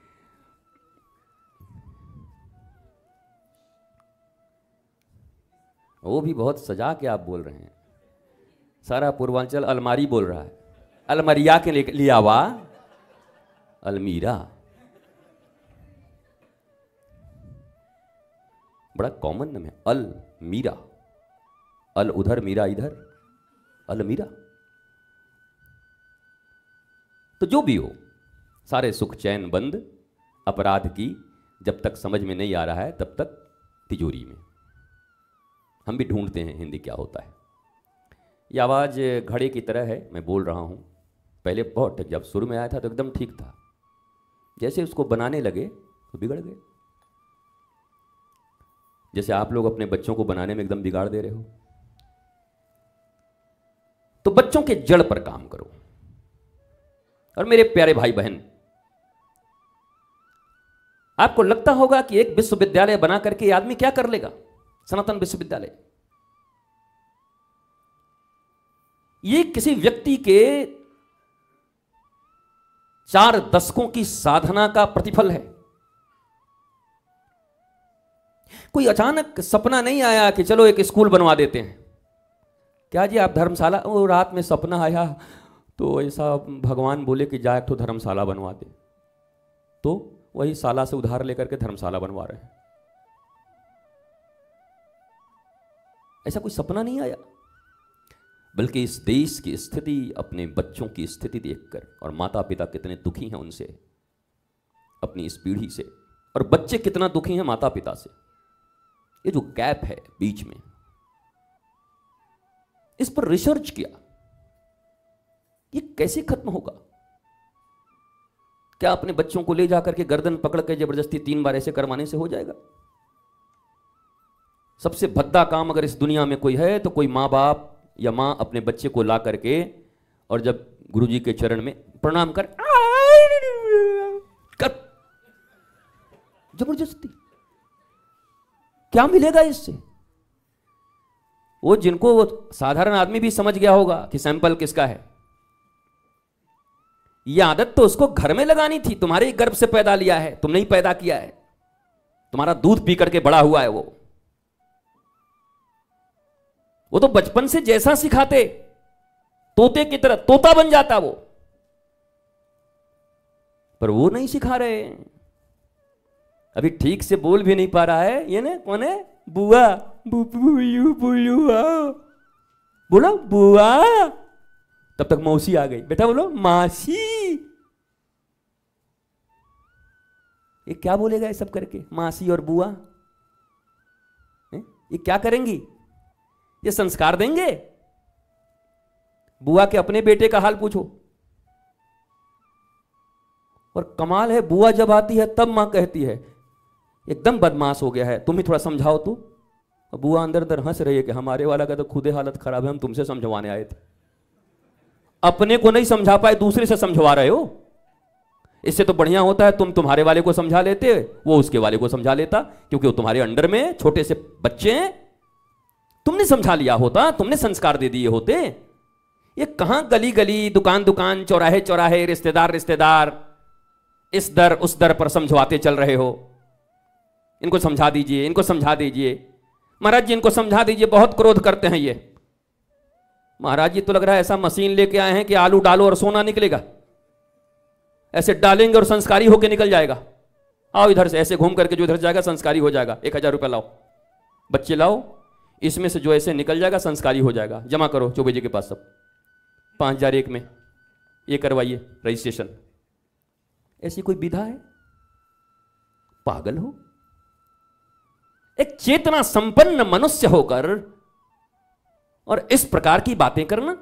वो भी बहुत सजा के आप बोल रहे हैं, सारा पूर्वांचल अलमारी बोल रहा है, अलमरिया के लिया हुआ अलमीरा, बड़ा कॉमन नाम है अलमीरा। अल उधर मीरा इधर, अलमीरा। तो जो भी हो, सारे सुख चैन बंद अपराध की, जब तक समझ में नहीं आ रहा है तब तक तिजोरी में। हम भी ढूंढते हैं हिंदी क्या होता है। ये आवाज़ घड़े की तरह है, मैं बोल रहा हूँ। पहले बहुत, जब शुरू में आया था तो एकदम ठीक था, जैसे उसको बनाने लगे तो बिगड़ गए। जैसे आप लोग अपने बच्चों को बनाने में एकदम बिगाड़ दे रहे हो। तो बच्चों के जड़ पर काम करो। और मेरे प्यारे भाई बहन, आपको लगता होगा कि एक विश्वविद्यालय बना करके आदमी क्या कर लेगा, सनातन विश्वविद्यालय। ये किसी व्यक्ति के चार दशकों की साधना का प्रतिफल है। कोई अचानक सपना नहीं आया कि चलो एक स्कूल बनवा देते हैं। क्या जी आप धर्मशाला, वो रात में सपना आया तो ऐसा भगवान बोले कि जा एक तो धर्मशाला बनवा दे, तो वही साला से उधार लेकर के धर्मशाला बनवा रहे हैं। ऐसा कोई सपना नहीं आया, बल्कि इस देश की स्थिति, अपने बच्चों की स्थिति देखकर, और माता पिता कितने दुखी हैं उनसे, अपनी इस पीढ़ी से, और बच्चे कितना दुखी हैं माता पिता से। ये जो गैप है बीच में, इस पर रिसर्च किया, ये कैसे खत्म होगा। क्या अपने बच्चों को ले जाकर के गर्दन पकड़ के जबरदस्ती तीन बार ऐसे करवाने से हो जाएगा? सबसे भद्दा काम अगर इस दुनिया में कोई है तो कोई माँ बाप या माँ अपने बच्चे को ला करके, और जब गुरुजी के चरण में प्रणाम कर कर जबरदस्ती, क्या मिलेगा इससे? वो जिनको वो साधारण आदमी भी समझ गया होगा कि सैंपल किसका है। यह आदत तो उसको घर में लगानी थी। तुम्हारे गर्भ से पैदा लिया है, तुमने ही पैदा किया है, तुम्हारा दूध पी करके बड़ा हुआ है वो वो तो बचपन से जैसा सिखाते तोते की तरह तोता बन जाता वो, पर वो नहीं सिखा रहे। अभी ठीक से बोल भी नहीं पा रहा है। ये ना कौन है? बुआ, बुबू बुआ, बोलो बुआ, तब तक मौसी आ गई। बेटा बोलो मासी। ये क्या बोलेगा ये सब करके, मासी और बुआ? ये क्या करेंगी? ये संस्कार देंगे? बुआ के अपने बेटे का हाल पूछो। और कमाल है, बुआ जब आती है तब मां कहती है एकदम बदमाश हो गया है, तुम ही थोड़ा समझाओ तो। और बुआ अंदर अंदर हंस रही है कि हमारे वाला का तो खुदे हालत खराब है, हम तुमसे समझवाने आए थे। अपने को नहीं समझा पाए, दूसरे से समझवा रहे हो। इससे तो बढ़िया होता है तुम तुम्हारे वाले को समझा लेते, वो उसके वाले को समझा लेता, क्योंकि वो तुम्हारे अंडर में छोटे से बच्चे हैं। तुमने समझा लिया होता, तुमने संस्कार दे दिए होते। ये कहां गली गली, दुकान दुकान, चौराहे चौराहे, रिश्तेदार रिश्तेदार, इस दर उस दर पर समझवाते चल रहे हो। इनको समझा दीजिए, इनको समझा दीजिए, महाराज जी इनको समझा दीजिए, बहुत क्रोध करते हैं ये। महाराज जी तो लग रहा है ऐसा मशीन लेके आए हैं कि आलू डालो और सोना निकलेगा, ऐसे डालेंगे और संस्कारी होके निकल जाएगा। आओ इधर से, ऐसे घूम करके जो इधर जाएगा संस्कारी हो जाएगा। एक हजार रुपया लाओ, बच्चे लाओ, इसमें से जो ऐसे निकल जाएगा संस्कारी हो जाएगा। जमा करो चौबे जी के पास सब, पांच हजार एक में ये करवाइए रजिस्ट्रेशन। ऐसी कोई विधा है? पागल हो। एक चेतना संपन्न मनुष्य होकर और इस प्रकार की बातें करना,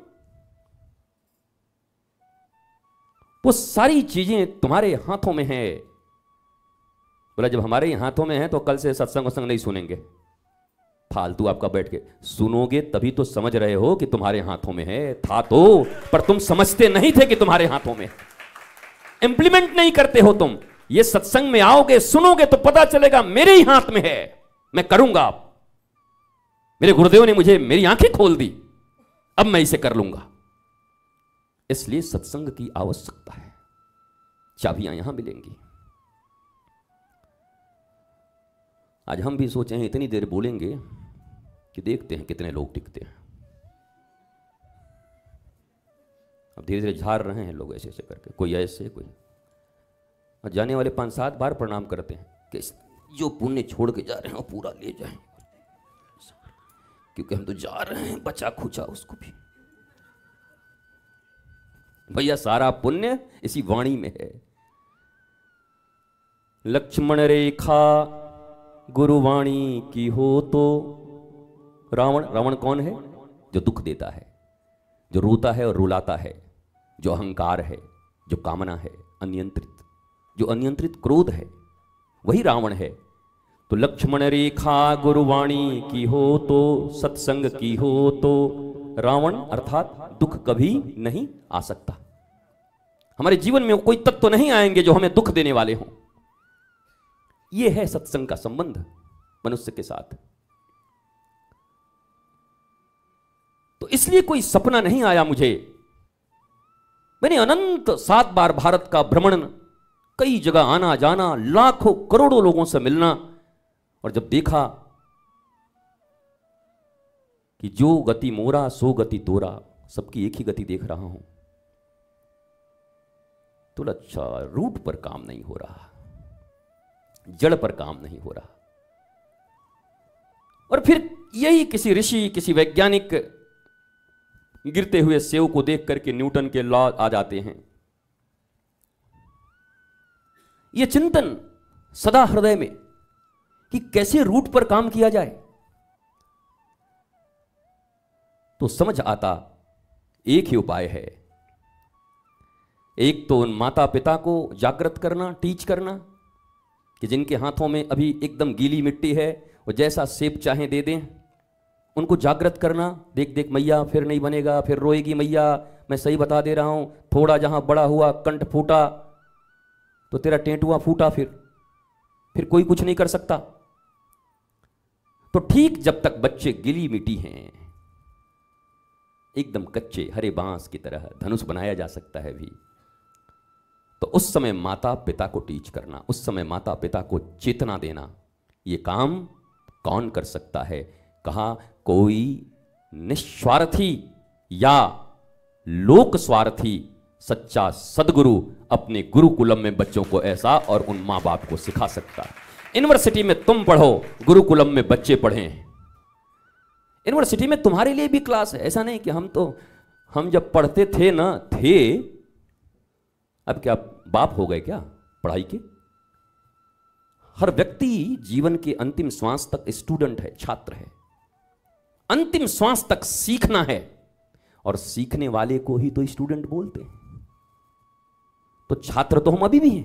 वो सारी चीजें तुम्हारे हाथों में है। बोला जब हमारे ही हाथों में है तो कल से सत्संग वत्संग नहीं सुनेंगे, फालतू आपका बैठ के सुनोगे तभी तो समझ रहे हो कि तुम्हारे हाथों में है। था तो, पर तुम समझते नहीं थे कि तुम्हारे हाथों में, इंप्लीमेंट नहीं करते हो तुम। ये सत्संग में आओगे, सुनोगे तो पता चलेगा मेरे ही हाथ में है, मैं करूंगा। मेरे गुरुदेव ने मुझे मेरी आंखें खोल दी, अब मैं इसे कर लूंगा। इसलिए सत्संग की आवश्यकता है। चाबियां यहां मिलेंगी। आज हम भी सोचे हैं इतनी देर बोलेंगे कि देखते हैं कितने लोग टिकते हैं। अब धीरे धीरे झाड़ रहे हैं लोग ऐसे ऐसे करके, कोई ऐसे कोई। और जाने वाले पांच सात बार प्रणाम करते हैं कि जो पुण्य छोड़ के जा रहे हैं वो पूरा ले जाएं, क्योंकि हम तो जा रहे हैं बचा खुचा उसको भी। भैया सारा पुण्य इसी वाणी में है। लक्ष्मण रेखा गुरुवाणी की हो तो रावण, रावण कौन है? जो दुख देता है, जो रोता है और रुलाता है, जो अहंकार है, जो कामना है, अनियंत्रित, जो अनियंत्रित क्रोध है, वही रावण है। तो लक्ष्मण रेखा गुरुवाणी की हो तो, सत्संग की हो तो रावण अर्थात दुख कभी नहीं आ सकता। हमारे जीवन में कोई तत्व नहीं आएंगे जो हमें दुख देने वाले हों। यह है सत्संग का संबंध मनुष्य के साथ। तो इसलिए कोई सपना नहीं आया मुझे। मैंने अनंत सात बार भारत का भ्रमण, कई जगह आना जाना, लाखों करोड़ों लोगों से मिलना, और जब देखा कि जो गति मोरा सो गति तोरा, सबकी एक ही गति देख रहा हूं, तो अच्छा रूट पर काम नहीं हो रहा, जड़ पर काम नहीं हो रहा। और फिर यही किसी ऋषि, किसी वैज्ञानिक गिरते हुए सेव को देख करके न्यूटन के लॉ आ जाते हैं। यह चिंतन सदा हृदय में कि कैसे रूट पर काम किया जाए, तो समझ आता एक ही उपाय है। एक तो उन माता पिता को जागृत करना, टीच करना, कि जिनके हाथों में अभी एकदम गीली मिट्टी है, वो जैसा सेब चाहे दे दें, उनको जागृत करना। देख देख मैया फिर नहीं बनेगा, फिर रोएगी मैया, मैं सही बता दे रहा हूं, थोड़ा जहां बड़ा हुआ कंठ फूटा तो तेरा टेंटुआ फूटा, फिर फिर कोई कुछ नहीं कर सकता। तो ठीक जब तक बच्चे गिली मिट्टी हैं, एकदम कच्चे हरे बांस की तरह धनुष बनाया जा सकता है भी, तो उस समय माता पिता को टीच करना, उस समय माता पिता को चेतना देना। ये काम कौन कर सकता है? कहा कोई निस्वार्थी या लोक स्वार्थी सच्चा सदगुरु अपने गुरुकुलम में बच्चों को ऐसा और उन मां बाप को सिखा सकता है। यूनिवर्सिटी में तुम पढ़ो, गुरुकुलम में बच्चे पढ़ें। यूनिवर्सिटी में तुम्हारे लिए भी क्लास है। ऐसा नहीं कि हम तो हम जब पढ़ते थे ना थे, अब क्या बाप हो गए क्या पढ़ाई के? हर व्यक्ति जीवन के अंतिम श्वास तक स्टूडेंट है, छात्र है। अंतिम श्वास तक सीखना है, और सीखने वाले को ही तो स्टूडेंट बोलते हैं। तो छात्र तो हम अभी भी हैं।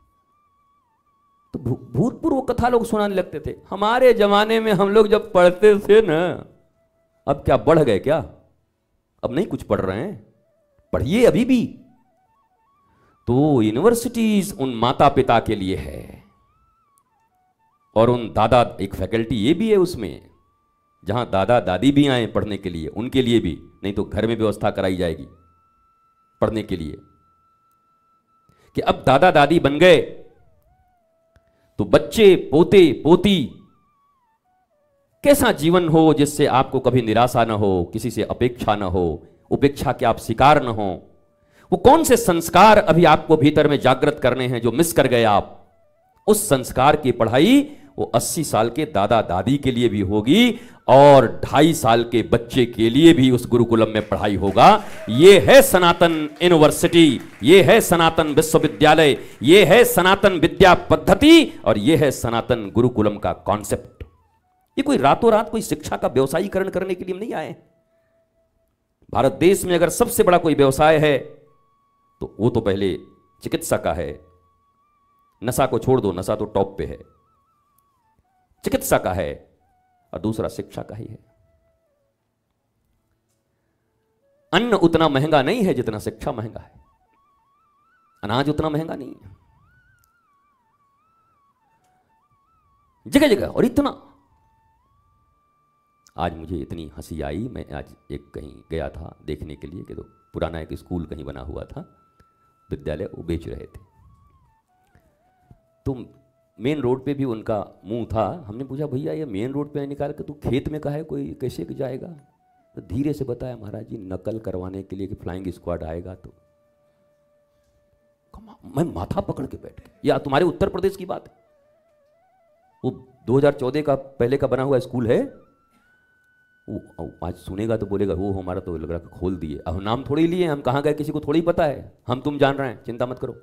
तो भूतपूर्व कथा लोग सुनाने लगते थे, हमारे जमाने में हम लोग जब पढ़ते थे ना। अब क्या बढ़ गए क्या? अब नहीं कुछ पढ़ रहे हैं? पढ़िए अभी भी। तो यूनिवर्सिटीज उन माता पिता के लिए है, और उन दादा, एक फैकल्टी ये भी है उसमें जहां दादा दादी भी आए पढ़ने के लिए, उनके लिए भी, नहीं तो घर में व्यवस्था कराई जाएगी पढ़ने के लिए कि अब दादा दादी बन गए तो बच्चे पोते पोती कैसा जीवन हो जिससे आपको कभी निराशा ना हो, किसी से अपेक्षा ना हो, उपेक्षा के आप शिकार ना हो। वो कौन से संस्कार अभी आपको भीतर में जागृत करने हैं जो मिस कर गए आप, उस संस्कार की पढ़ाई वो अस्सी साल के दादा दादी के लिए भी होगी और ढाई साल के बच्चे के लिए भी उस गुरुकुलम में पढ़ाई होगा। ये है सनातन यूनिवर्सिटी, ये है सनातन विश्वविद्यालय, ये है सनातन विद्या पद्धति, और ये है सनातन गुरुकुलम का कॉन्सेप्ट। ये कोई रातों रात कोई शिक्षा का व्यवसायीकरण करने के लिए हम नहीं आए। भारत देश में अगर सबसे बड़ा कोई व्यवसाय है तो वो तो पहले चिकित्सा का है। नशा को छोड़ दो, नशा तो टॉप पे है, चिकित्सा का है, और दूसरा शिक्षा का ही है। अन्न उतना महंगा नहीं है जितना शिक्षा महंगा है, अनाज उतना महंगा नहीं है जगह जगह। और इतना, आज मुझे इतनी हंसी आई, मैं आज एक कहीं गया था देखने के लिए कि तो पुराना एक स्कूल कहीं बना हुआ था, विद्यालय, वो बेच रहे थे। तो मेन रोड पे भी उनका मुंह था। हमने पूछा भैया ये मेन रोड पे निकाल के तू खेत में कहा है, कोई कैसे जाएगा? तो धीरे से बताया महाराज जी नकल करवाने के लिए कि फ्लाइंग स्क्वाड आएगा। तो मैं माथा पकड़ के बैठ गया। या तुम्हारे उत्तर प्रदेश की बात है, वो दो हज़ार चौदह का पहले का बना हुआ स्कूल है। वो आज सुनेगा तो बोलेगा वो हमारा तो लग रहा खोल दिए। अब नाम थोड़ी लिए, हम कहाँ गए किसी को थोड़ी पता है, हम तुम जान रहे हैं, चिंता मत करो।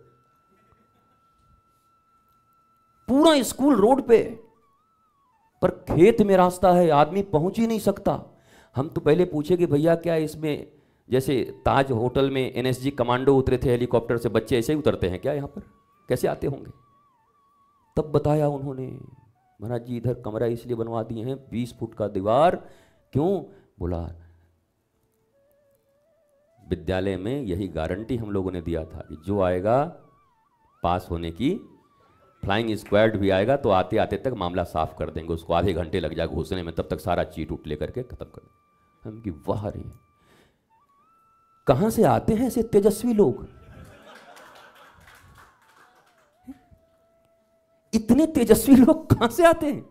पूरा स्कूल रोड पे, पर खेत में रास्ता है, आदमी पहुंच ही नहीं सकता। हम तो पहले पूछे कि भैया क्या इसमें जैसे ताज होटल में एनएसजी कमांडो उतरे थे हेलीकॉप्टर से, बच्चे ऐसे ही उतरते हैं क्या यहाँ पर, कैसे आते होंगे? तब बताया उन्होंने महाराज जी इधर कमरा इसलिए बनवा दिए हैं, बीस फुट का दीवार। क्यों? बोला विद्यालय में यही गारंटी हम लोगों ने दिया था कि जो आएगा पास होने की, फ्लाइंग स्क्वाड भी आएगा तो आते आते तक मामला साफ कर देंगे, उसको आधे घंटे लग जाएगा घुसने में, तब तक सारा चीट उठ लेकर के खत्म कर देंगे। हम कि वाह रे, कहां से आते हैं ऐसे तेजस्वी लोग? इतने तेजस्वी लोग कहां से आते हैं?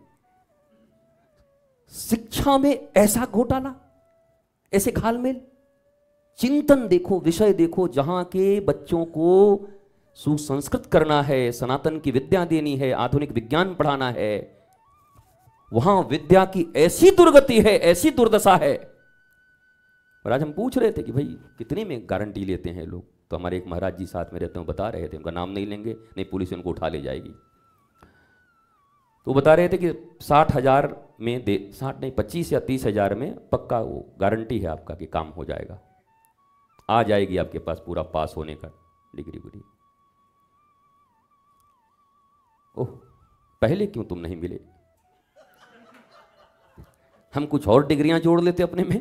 शिक्षा में ऐसा घोटाला, ऐसे घालमेल। चिंतन देखो, विषय देखो, जहां के बच्चों को सुसंस्कृत करना है, सनातन की विद्या देनी है, आधुनिक विज्ञान पढ़ाना है, वहां विद्या की ऐसी दुर्गति है, ऐसी दुर्दशा है। और आज हम पूछ रहे थे कि भाई कितने में गारंटी लेते हैं लोग? तो हमारे एक महाराज जी साथ में रहते हैं, बता रहे थे, उनका नाम नहीं लेंगे, नहीं पुलिस उनको उठा ले जाएगी। तो बता रहे थे कि साठ हजार में दे, साठ नहीं पच्चीस या तीस हजार में पक्का वो गारंटी है आपका कि काम हो जाएगा, आ जाएगी आपके पास पूरा पास होने का डिग्री बुरी। ओह, पहले क्यों तुम नहीं मिले? हम कुछ और डिग्रियां जोड़ लेते अपने में।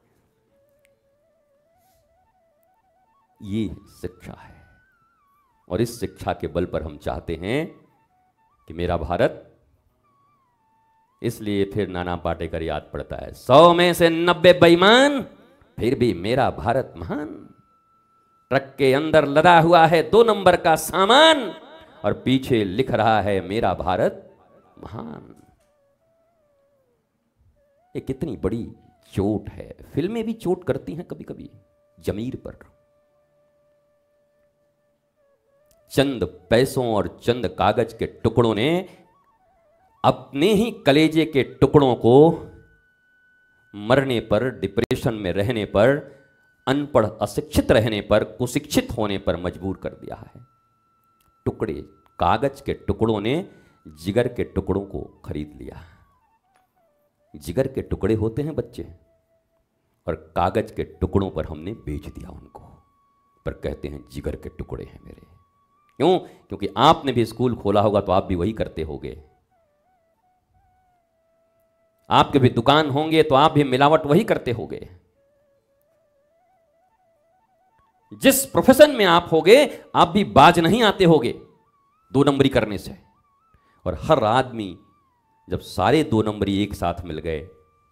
ये शिक्षा है, और इस शिक्षा के बल पर हम चाहते हैं कि मेरा भारत, इसलिए फिर नाना पाटेकर याद पड़ता है, सौ में से नब्बे बेईमान फिर भी मेरा भारत महान। ट्रक के अंदर लदा हुआ है दो नंबर का सामान और पीछे लिख रहा है मेरा भारत महान। ये कितनी बड़ी चोट है। फिल्में भी चोट करती हैं कभी कभी जमीर पर। चंद पैसों और चंद कागज के टुकड़ों ने अपने ही कलेजे के टुकड़ों को मरने पर, डिप्रेशन में रहने पर, अनपढ़ अशिक्षित रहने पर, कुशिक्षित होने पर मजबूर कर दिया है। टुकड़े, कागज के टुकड़ों ने जिगर के टुकड़ों को खरीद लिया। जिगर के टुकड़े होते हैं बच्चे, और कागज के टुकड़ों पर हमने बेच दिया उनको, पर कहते हैं जिगर के टुकड़े हैं मेरे। क्यों? क्योंकि आपने भी स्कूल खोला होगा तो आप भी वही करते होंगे, आपके भी दुकान होंगे तो आप भी मिलावट वही करते होंगे। जिस प्रोफेशन में आप होगे आप भी बाज नहीं आते होगे दो नंबरी करने से। और हर आदमी जब सारे दो नंबरी एक साथ मिल गए,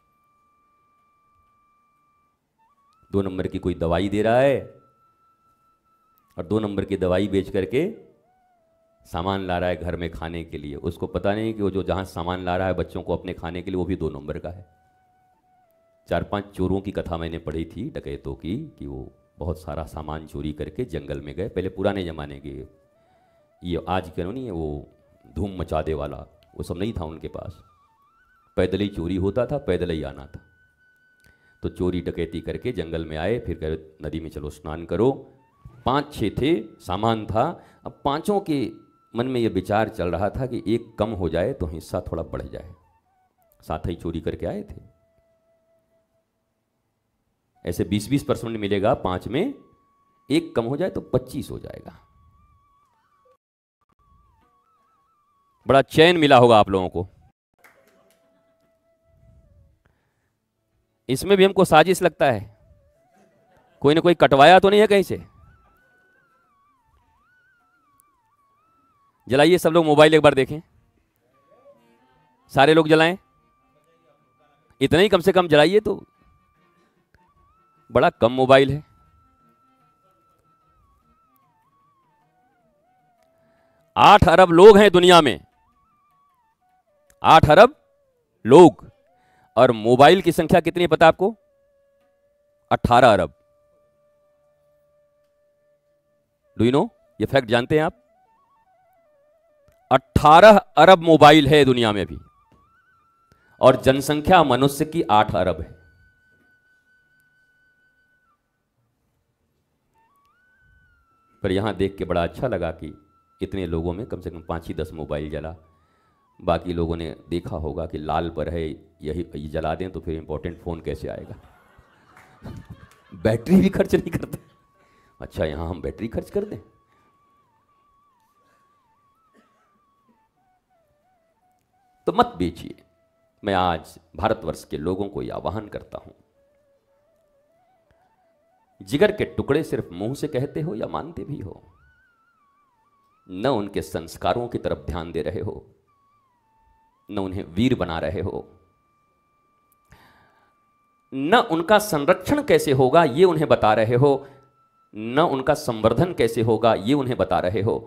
दो नंबर की कोई दवाई दे रहा है और दो नंबर की दवाई बेच करके सामान ला रहा है घर में खाने के लिए, उसको पता नहीं कि वो जो जहां सामान ला रहा है बच्चों को अपने खाने के लिए वो भी दो नंबर का है। चार पांच चोरों की कथा मैंने पढ़ी थी, डकैतों की, कि वो बहुत सारा सामान चोरी करके जंगल में गए। पहले पुराने ज़माने के, ये आज के नहीं है वो धूम मचा दे वाला, वो सब नहीं था उनके पास। पैदल ही चोरी होता था, पैदल ही आना था। तो चोरी डकैती करके जंगल में आए, फिर कहे नदी में चलो स्नान करो। पाँच छः थे, सामान था। अब पांचों के मन में ये विचार चल रहा था कि एक कम हो जाए तो हिस्सा थोड़ा बढ़ जाए। साथ ही चोरी करके आए थे। ऐसे बीस बीस परसेंट मिलेगा पांच में, एक कम हो जाए तो पच्चीस हो जाएगा। बड़ा चैन मिला होगा आप लोगों को। इसमें भी हमको साजिश लगता है, कोई ना कोई कटवाया तो नहीं है कहीं से। जलाइए सब लोग मोबाइल एक बार देखें, सारे लोग जलाएं, इतना ही कम से कम जलाइए। तो बड़ा कम मोबाइल है। आठ अरब लोग हैं दुनिया में, आठ अरब लोग, और मोबाइल की संख्या कितनी है पता आपको? अठारह अरब। Do you know? ये फैक्ट जानते हैं आप? अठारह अरब मोबाइल है दुनिया में भी, और जनसंख्या मनुष्य की आठ अरब है। पर यहां देख के बड़ा अच्छा लगा कि इतने लोगों में कम से कम पांच ही दस मोबाइल जला। बाकी लोगों ने देखा होगा कि लाल पर है, यही ये जला दें तो फिर इंपॉर्टेंट फोन कैसे आएगा। बैटरी भी खर्च नहीं करते। अच्छा, यहां हम बैटरी खर्च कर दें। तो मत बेचिए। मैं आज भारतवर्ष के लोगों को यह आह्वान करता हूं, जिगर के टुकड़े सिर्फ मुंह से कहते हो या मानते भी हो, न उनके संस्कारों की तरफ ध्यान दे रहे हो, न उन्हें वीर बना रहे हो, न उनका संरक्षण कैसे होगा ये उन्हें बता रहे हो, न उनका संवर्धन कैसे होगा ये उन्हें बता रहे हो।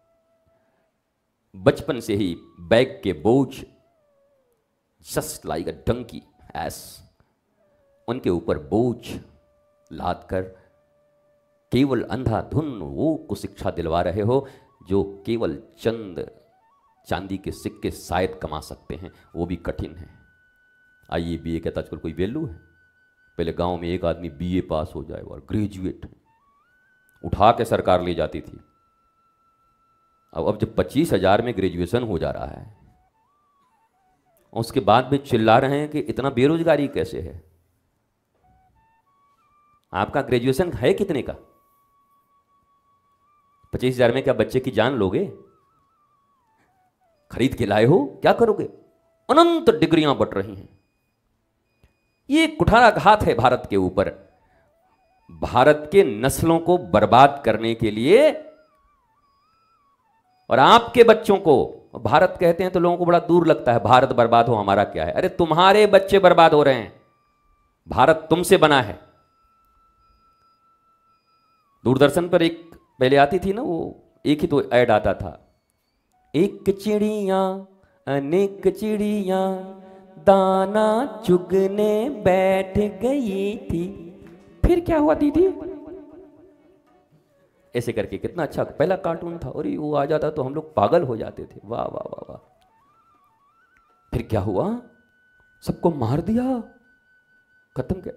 बचपन से ही बैग के बोझ just like a donkey as उनके ऊपर बोझ लाद कर केवल अंधाधुन वो को शिक्षा दिलवा रहे हो जो केवल चंद चांदी के सिक्के शायद कमा सकते हैं, वो भी कठिन है। आइए बीए कहता आजकल कोई वैल्यू है? पहले गांव में एक आदमी बीए पास हो जाए और ग्रेजुएट है, उठा के सरकार ले जाती थी। अब अब जब पच्चीस हजार में ग्रेजुएशन हो जा रहा है, उसके बाद भी चिल्ला रहे हैं कि इतना बेरोजगारी कैसे है। आपका ग्रेजुएशन है कितने का? पच्चीस हजार में क्या बच्चे की जान लोगे? खरीद के लाए हो? क्या करोगे? अनंत डिग्रियां बट रही हैं। ये कुठाराघात है भारत के ऊपर। भारत के नस्लों को बर्बाद करने के लिए, और आपके बच्चों को भारत कहते हैं तो लोगों को बड़ा दूर लगता है। भारत बर्बाद हो हमारा क्या है? अरे तुम्हारे बच्चे बर्बाद हो रहे हैं, भारत तुमसे बना है। दूरदर्शन पर एक पहले आती थी ना, वो एक ही तो ऐड आता था, एक चिड़िया अनेक चिड़िया दाना चुगने बैठ गई थी, फिर क्या हुआ दीदी? ऐसे करके कितना अच्छा पहला कार्टून था, और वो आ जाता तो हम लोग पागल हो जाते थे। वाह वाह वाह वाह। फिर क्या हुआ? सबको मार दिया, खत्म किया।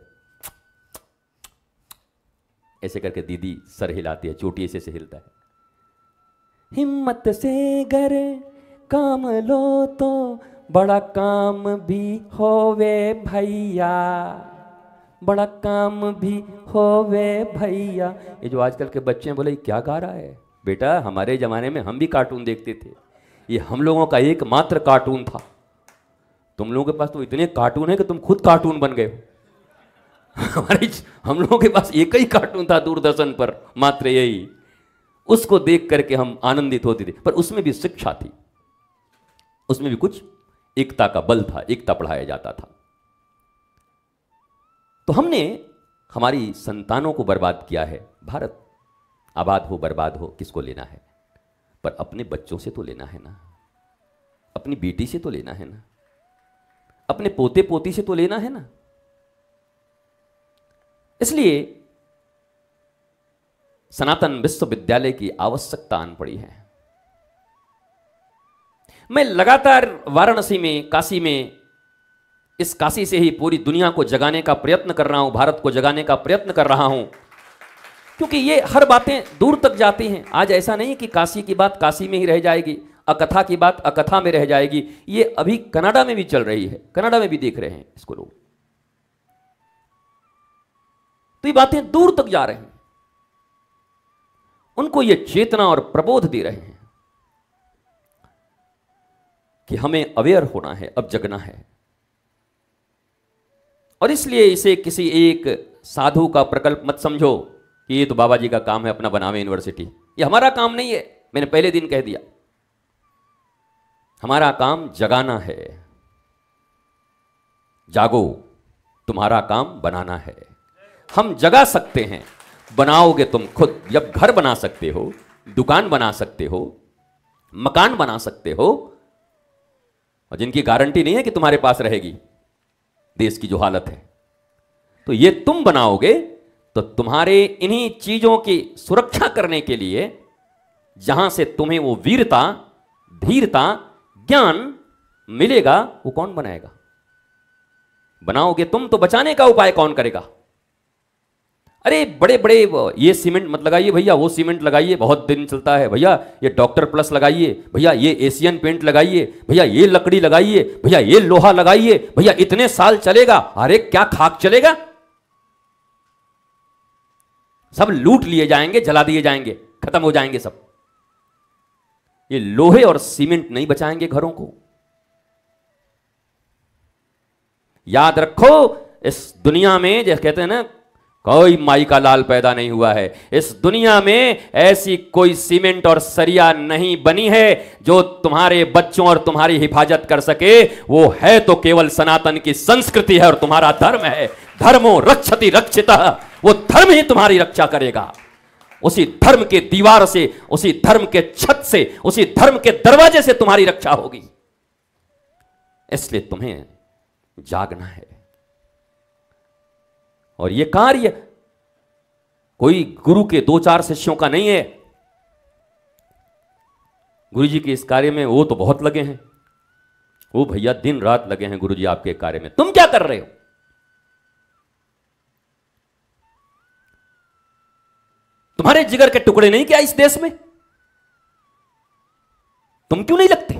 ऐसे करके दीदी सर हिलाती है, चोटी ऐसे से हिलता है। हिम्मत से घर काम लो तो बड़ा काम भी होवे भैया, बड़ा काम भी होवे भैया। ये जो आजकल के बच्चे हैं, बोले क्या गा रहा है? बेटा हमारे जमाने में हम भी कार्टून देखते थे, ये हम लोगों का एकमात्र कार्टून था। तुम लोगों के पास तो इतने कार्टून है कि तुम खुद कार्टून बन गए हो। हमारे हम लोगों के पास एक ही कार्टून था दूरदर्शन पर, मात्र यही, उसको देख करके हम आनंदित होते थे। पर उसमें भी शिक्षा थी, उसमें भी कुछ एकता का बल था, एकता पढ़ाया जाता था। तो हमने हमारी संतानों को बर्बाद किया है। भारत आबाद हो बर्बाद हो किसको लेना है, पर अपने बच्चों से तो लेना है ना, अपनी बेटी से तो लेना है ना, अपने पोते पोती से तो लेना है ना। इसलिए सनातन विश्वविद्यालय की आवश्यकता आन पड़ी है। मैं लगातार वाराणसी में, काशी में, इस काशी से ही पूरी दुनिया को जगाने का प्रयत्न कर रहा हूं, भारत को जगाने का प्रयत्न कर रहा हूं, क्योंकि ये हर बातें दूर तक जाती हैं। आज ऐसा नहीं कि काशी की बात काशी में ही रह जाएगी, अकथा की बात अकथा में रह जाएगी। ये अभी कनाडा में भी चल रही है, कनाडा में भी देख रहे हैं इसको लोग। तो ये बातें दूर तक जा रही हैं, उनको ये चेतना और प्रबोध दे रहे हैं कि हमें अवेयर होना है, अब जगना है। और इसलिए इसे किसी एक साधु का प्रकल्प मत समझो कि ये तो बाबा जी का काम है अपना बनावे यूनिवर्सिटी। ये हमारा काम नहीं है, मैंने पहले दिन कह दिया। हमारा काम जगाना है। जागो, तुम्हारा काम बनाना है। हम जगा सकते हैं, बनाओगे तुम खुद। जब घर बना सकते हो, दुकान बना सकते हो, मकान बना सकते हो, और जिनकी गारंटी नहीं है कि तुम्हारे पास रहेगी, देश की जो हालत है, तो ये तुम बनाओगे, तो तुम्हारे इन्हीं चीजों की सुरक्षा करने के लिए जहां से तुम्हें वो वीरता, धीरता, ज्ञान मिलेगा, वो कौन बनाएगा? बनाओगे तुम, तो बचाने का उपाय कौन करेगा? अरे बड़े बड़े ये सीमेंट मत लगाइए भैया, वो सीमेंट लगाइए, बहुत दिन चलता है भैया, ये डॉक्टर प्लस लगाइए भैया, ये एशियन पेंट लगाइए भैया, ये लकड़ी लगाइए भैया, ये लोहा लगाइए भैया, इतने साल चलेगा। अरे क्या खाक चलेगा? सब लूट लिए जाएंगे, जला दिए जाएंगे, खत्म हो जाएंगे सब। ये लोहे और सीमेंट नहीं बचाएंगे घरों को। याद रखो, इस दुनिया में जैसे कहते हैं ना, कोई माई का लाल पैदा नहीं हुआ है। इस दुनिया में ऐसी कोई सीमेंट और सरिया नहीं बनी है जो तुम्हारे बच्चों और तुम्हारी हिफाजत कर सके। वो है तो केवल सनातन की संस्कृति है और तुम्हारा धर्म है। धर्मो रक्षति रक्षितः, वो धर्म ही तुम्हारी रक्षा करेगा। उसी धर्म के दीवार से, उसी धर्म के छत से, उसी धर्म के दरवाजे से तुम्हारी रक्षा होगी। इसलिए तुम्हें जागना है। और यह कार्य कोई गुरु के दो चार शिष्यों का नहीं है। गुरु जी के इस कार्य में वो तो बहुत लगे हैं, वो भैया दिन रात लगे हैं गुरु जी आपके कार्य में। तुम क्या कर रहे हो? तुम्हारे जिगर के टुकड़े नहीं क्या इस देश में? तुम क्यों नहीं लगते?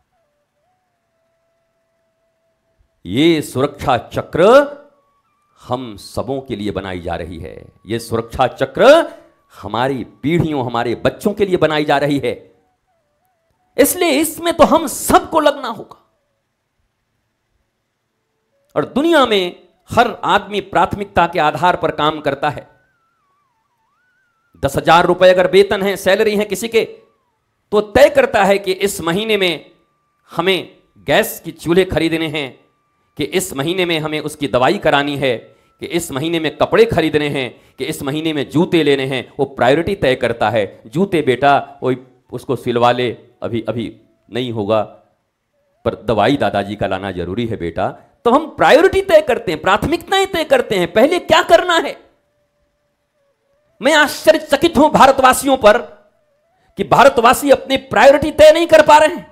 ये सुरक्षा चक्र हम सबों के लिए बनाई जा रही है। ये सुरक्षा चक्र हमारी पीढ़ियों, हमारे बच्चों के लिए बनाई जा रही है। इसलिए इसमें तो हम सबको लगना होगा। और दुनिया में हर आदमी प्राथमिकता के आधार पर काम करता है। दस हजार रुपए अगर वेतन है, सैलरी है किसी के, तो तय करता है कि इस महीने में हमें गैस की चूल्हे खरीदने हैं, कि इस महीने में हमें उसकी दवाई करानी है, कि इस महीने में कपड़े खरीदने हैं, कि इस महीने में जूते लेने हैं। वो प्रायोरिटी तय करता है। जूते बेटा वो उसको सिलवा ले, अभी अभी नहीं होगा, पर दवाई दादाजी का लाना जरूरी है बेटा। तो हम प्रायोरिटी तय करते हैं, प्राथमिकताएं तय करते हैं, पहले क्या करना है। मैं आश्चर्यचकित हूं भारतवासियों पर कि भारतवासी अपनी प्रायोरिटी तय नहीं कर पा रहे हैं।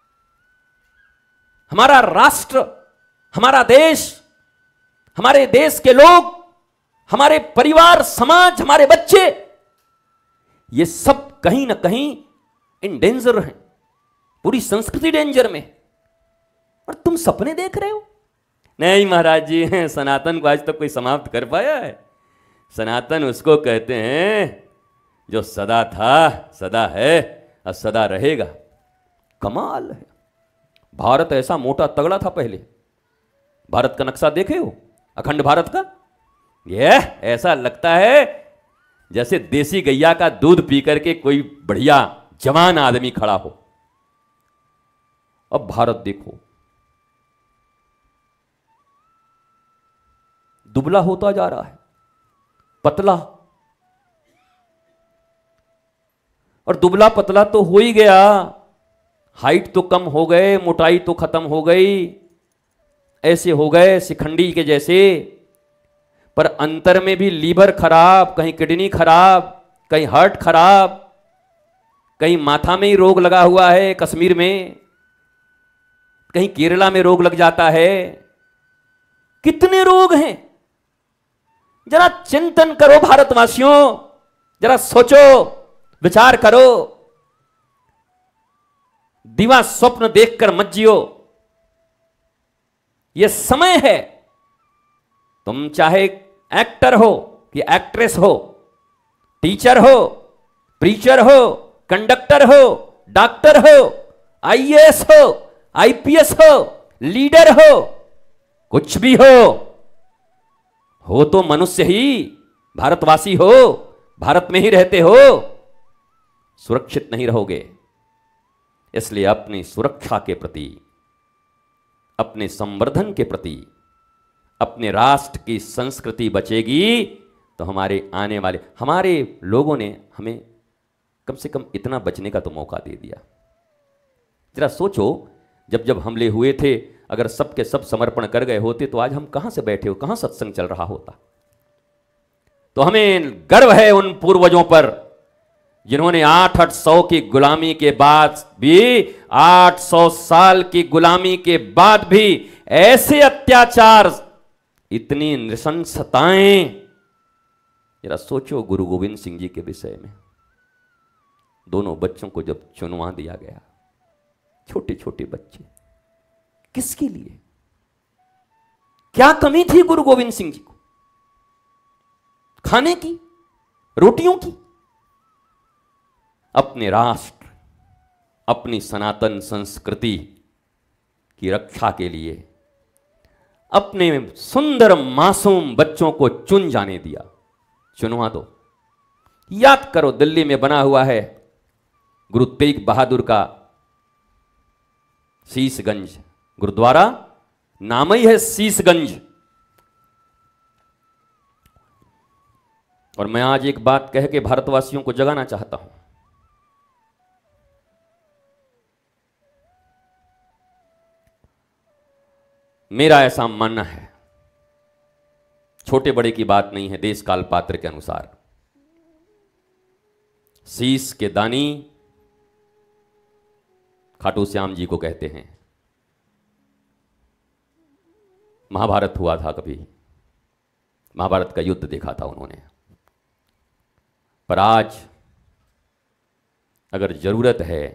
हमारा राष्ट्र, हमारा देश, हमारे देश के लोग, हमारे परिवार, समाज, हमारे बच्चे, ये सब कहीं ना कहीं इन डेंजर हैं। पूरी संस्कृति डेंजर में। और तुम सपने देख रहे हो? नहीं महाराज जी, सनातन को आज तक कोई समाप्त कर पाया है? सनातन उसको कहते हैं जो सदा था, सदा है और सदा रहेगा। कमाल है। भारत ऐसा मोटा तगड़ा था पहले। भारत का नक्शा देखे हो, अखंड भारत का? ये ऐसा लगता है जैसे देसी गैया का दूध पी करके कोई बढ़िया जवान आदमी खड़ा हो। अब भारत देखो, दुबला होता जा रहा है, पतला। और दुबला पतला तो हो ही गया, हाइट तो कम हो गए, मोटाई तो खत्म हो गई, ऐसे हो गए शिखंडी के जैसे। पर अंतर में भी लीवर खराब, कहीं किडनी खराब, कहीं हार्ट खराब, कहीं माथा में ही रोग लगा हुआ है कश्मीर में, कहीं केरला में रोग लग जाता है। कितने रोग हैं, जरा चिंतन करो भारतवासियों, जरा सोचो, विचार करो। दिवा स्वप्न देखकर मत जियो। यह समय है, तुम चाहे एक्टर हो कि एक्ट्रेस हो, टीचर हो, प्रीचर हो, कंडक्टर हो, डॉक्टर हो, आईएएस हो, आईपीएस हो, लीडर हो, कुछ भी हो हो तो मनुष्य ही, भारतवासी हो, भारत में ही रहते हो, सुरक्षित नहीं रहोगे। इसलिए अपनी सुरक्षा के प्रति, अपने संवर्धन के प्रति, अपने राष्ट्र की संस्कृति बचेगी तो हमारे आने वाले, हमारे लोगों ने हमें कम से कम इतना बचने का तो मौका दे दिया। जरा सोचो, जब जब हमले हुए थे, अगर सबके सब समर्पण कर गए होते तो आज हम कहां से बैठे हो, कहां सत्संग चल रहा होता। तो हमें गर्व है उन पूर्वजों पर जिन्होंने आठ आठ सौ की गुलामी के बाद भी, आठ सौ साल की गुलामी के बाद भी ऐसे अत्याचार, इतनी नृशंसताएं। जरा सोचो गुरु गोविंद सिंह जी के विषय में, दोनों बच्चों को जब चुनवा दिया गया, छोटे छोटे बच्चे, किसके लिए, क्या कमी थी गुरु गोविंद सिंह जी को? खाने की, रोटियों की? अपने राष्ट्र, अपनी सनातन संस्कृति की रक्षा के लिए अपने सुंदर मासूम बच्चों को चुन जाने दिया। चुनवा दो। याद करो, दिल्ली में बना हुआ है गुरु तेग बहादुर का शीशगंज गुरुद्वारा, नाम ही है शीशगंज। और मैं आज एक बात कह के भारतवासियों को जगाना चाहता हूं। मेरा ऐसा मानना है, छोटे बड़े की बात नहीं है, देश काल पात्र के अनुसार शीश के दानी खाटू श्याम जी को कहते हैं। महाभारत हुआ था, कभी महाभारत का युद्ध देखा था उन्होंने। पर आज अगर जरूरत है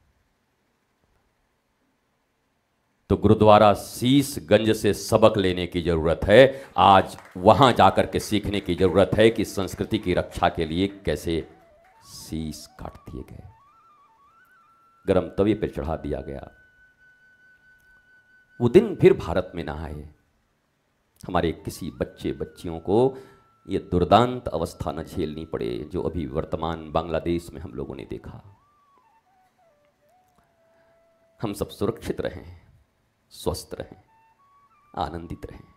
तो गुरुद्वारा शीशगंज से सबक लेने की जरूरत है। आज वहां जाकर के सीखने की जरूरत है कि संस्कृति की रक्षा के लिए कैसे शीश काट दिए गए, गरम तवे पर चढ़ा दिया गया। वो दिन फिर भारत में ना आए, हमारे किसी बच्चे बच्चियों को ये दुर्दांत अवस्था न झेलनी पड़े जो अभी वर्तमान बांग्लादेश में हम लोगों ने देखा। हम सब सुरक्षित रहें, स्वस्थ रहें, आनंदित रहें।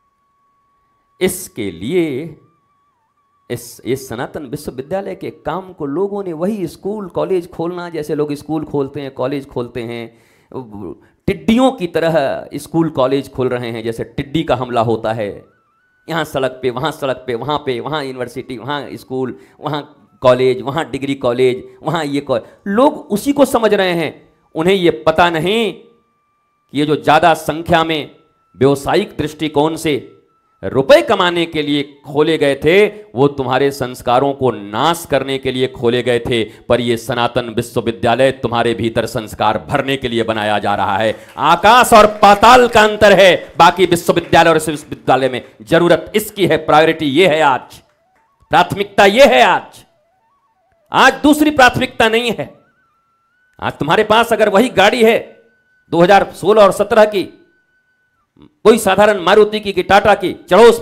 इसके लिए इस इस सनातन विश्वविद्यालय के काम को लोगों ने, वही स्कूल कॉलेज खोलना, जैसे लोग स्कूल खोलते हैं, कॉलेज खोलते हैं, टिड्डियों की तरह स्कूल कॉलेज खोल रहे हैं। जैसे टिड्डी का हमला होता है, यहाँ सड़क पे, वहाँ सड़क पे, वहाँ पे, वहाँ यूनिवर्सिटी, वहाँ स्कूल, वहाँ कॉलेज, वहाँ डिग्री कॉलेज, वहाँ ये कॉलेज, लोग उसी को समझ रहे हैं। उन्हें ये पता नहीं कि ये जो ज़्यादा संख्या में व्यावसायिक दृष्टिकोण से रुपए कमाने के लिए खोले गए थे, वो तुम्हारे संस्कारों को नाश करने के लिए खोले गए थे। पर ये सनातन विश्वविद्यालय तुम्हारे भीतर संस्कार भरने के लिए बनाया जा रहा है। आकाश और पाताल का अंतर है बाकी विश्वविद्यालय और विश्वविद्यालय में। जरूरत इसकी है, प्रायोरिटी ये है, आज प्राथमिकता ये है। आज आज दूसरी प्राथमिकता नहीं है। आज तुम्हारे पास अगर वही गाड़ी है दो हज़ार सोलह और सत्रह की, कोई साधारण मारुति की कि टाटा की, चढ़ो उस पर,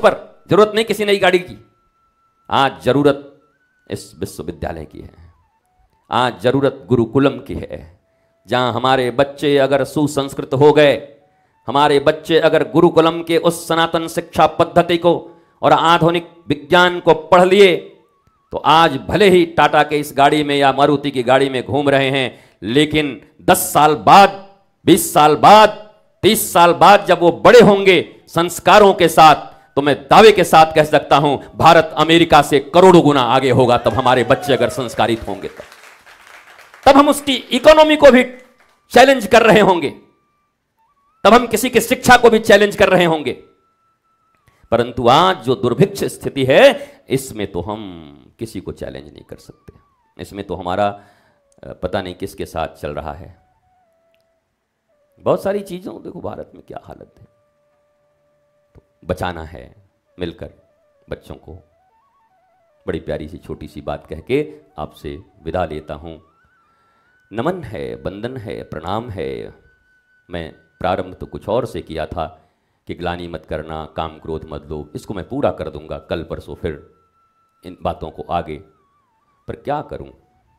जरूरत नहीं किसी नई गाड़ी की, आज जरूरत इस विश्वविद्यालय की है, आज जरूरत गुरुकुलम की है, जहां हमारे बच्चे अगर सुसंस्कृत हो गए, हमारे बच्चे अगर गुरुकुलम के उस सनातन शिक्षा पद्धति को और आधुनिक विज्ञान को पढ़ लिए, तो आज भले ही टाटा के इस गाड़ी में या मारुति की गाड़ी में घूम रहे हैं, लेकिन दस साल बाद, बीस साल बाद, तीस साल बाद जब वो बड़े होंगे संस्कारों के साथ, तो मैं दावे के साथ कह सकता हूं भारत अमेरिका से करोड़ों गुना आगे होगा। तब हमारे बच्चे अगर संस्कारित होंगे तब तब हम उसकी इकोनॉमी को भी चैलेंज कर रहे होंगे, तब हम किसी की शिक्षा को भी चैलेंज कर रहे होंगे। परंतु आज जो दुर्भिक्ष स्थिति है, इसमें तो हम किसी को चैलेंज नहीं कर सकते। इसमें तो हमारा पता नहीं किसके साथ चल रहा है। बहुत सारी चीजों देखो भारत में क्या हालत है, तो बचाना है मिलकर बच्चों को। बड़ी प्यारी सी छोटी सी बात कह के आपसे विदा लेता हूं। नमन है, वंदन है, प्रणाम है। मैं प्रारंभ तो कुछ और से किया था कि ग्लानि मत करना, काम क्रोध मत लो, इसको मैं पूरा कर दूंगा कल परसों फिर इन बातों को आगे। पर क्या करूं,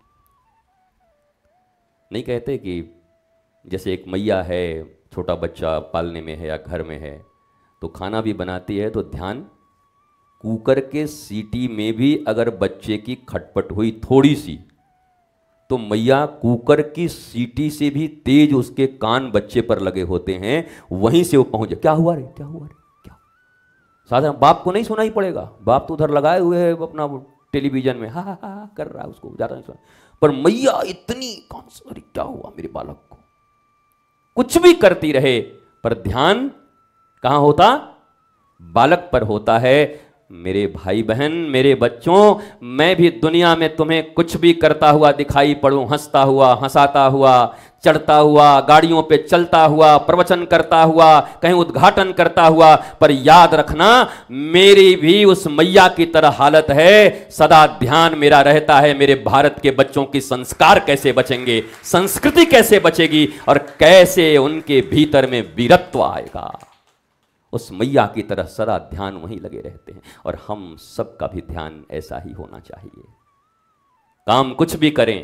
नहीं कहते कि जैसे एक मैया है, छोटा बच्चा पालने में है या घर में है, तो खाना भी बनाती है तो ध्यान, कुकर के सीटी में भी अगर बच्चे की खटपट हुई थोड़ी सी, तो मैया कुकर की सीटी से भी तेज उसके कान बच्चे पर लगे होते हैं, वहीं से वो पहुंच जाए, क्या हुआ रे, क्या हुआ रे, क्या। साधारण बाप को नहीं सुनाई पड़ेगा, बाप तो उधर लगाए हुए है अपना टेलीविजन में, हा हा हा कर रहा है, उसको ज्यादा नहीं सुना। पर मैया इतनी कौन सा, अरे क्या हुआ मेरे बालक को, कुछ भी करती रहे, पर ध्यान कहां होता, बालक पर होता है। मेरे भाई बहन, मेरे बच्चों, मैं भी दुनिया में तुम्हें कुछ भी करता हुआ दिखाई पड़ूं, हंसता हुआ, हंसाता हुआ, चढ़ता हुआ, गाड़ियों पे चलता हुआ, प्रवचन करता हुआ, कहीं उद्घाटन करता हुआ, पर याद रखना मेरी भी उस मैया की तरह हालत है। सदा ध्यान मेरा रहता है मेरे भारत के बच्चों की संस्कार कैसे बचेंगे, संस्कृति कैसे बचेगी और कैसे उनके भीतर में वीरत्व आएगा। उस मैया की तरह सदा ध्यान वहीं लगे रहते हैं, और हम सबका भी ध्यान ऐसा ही होना चाहिए। काम कुछ भी करें,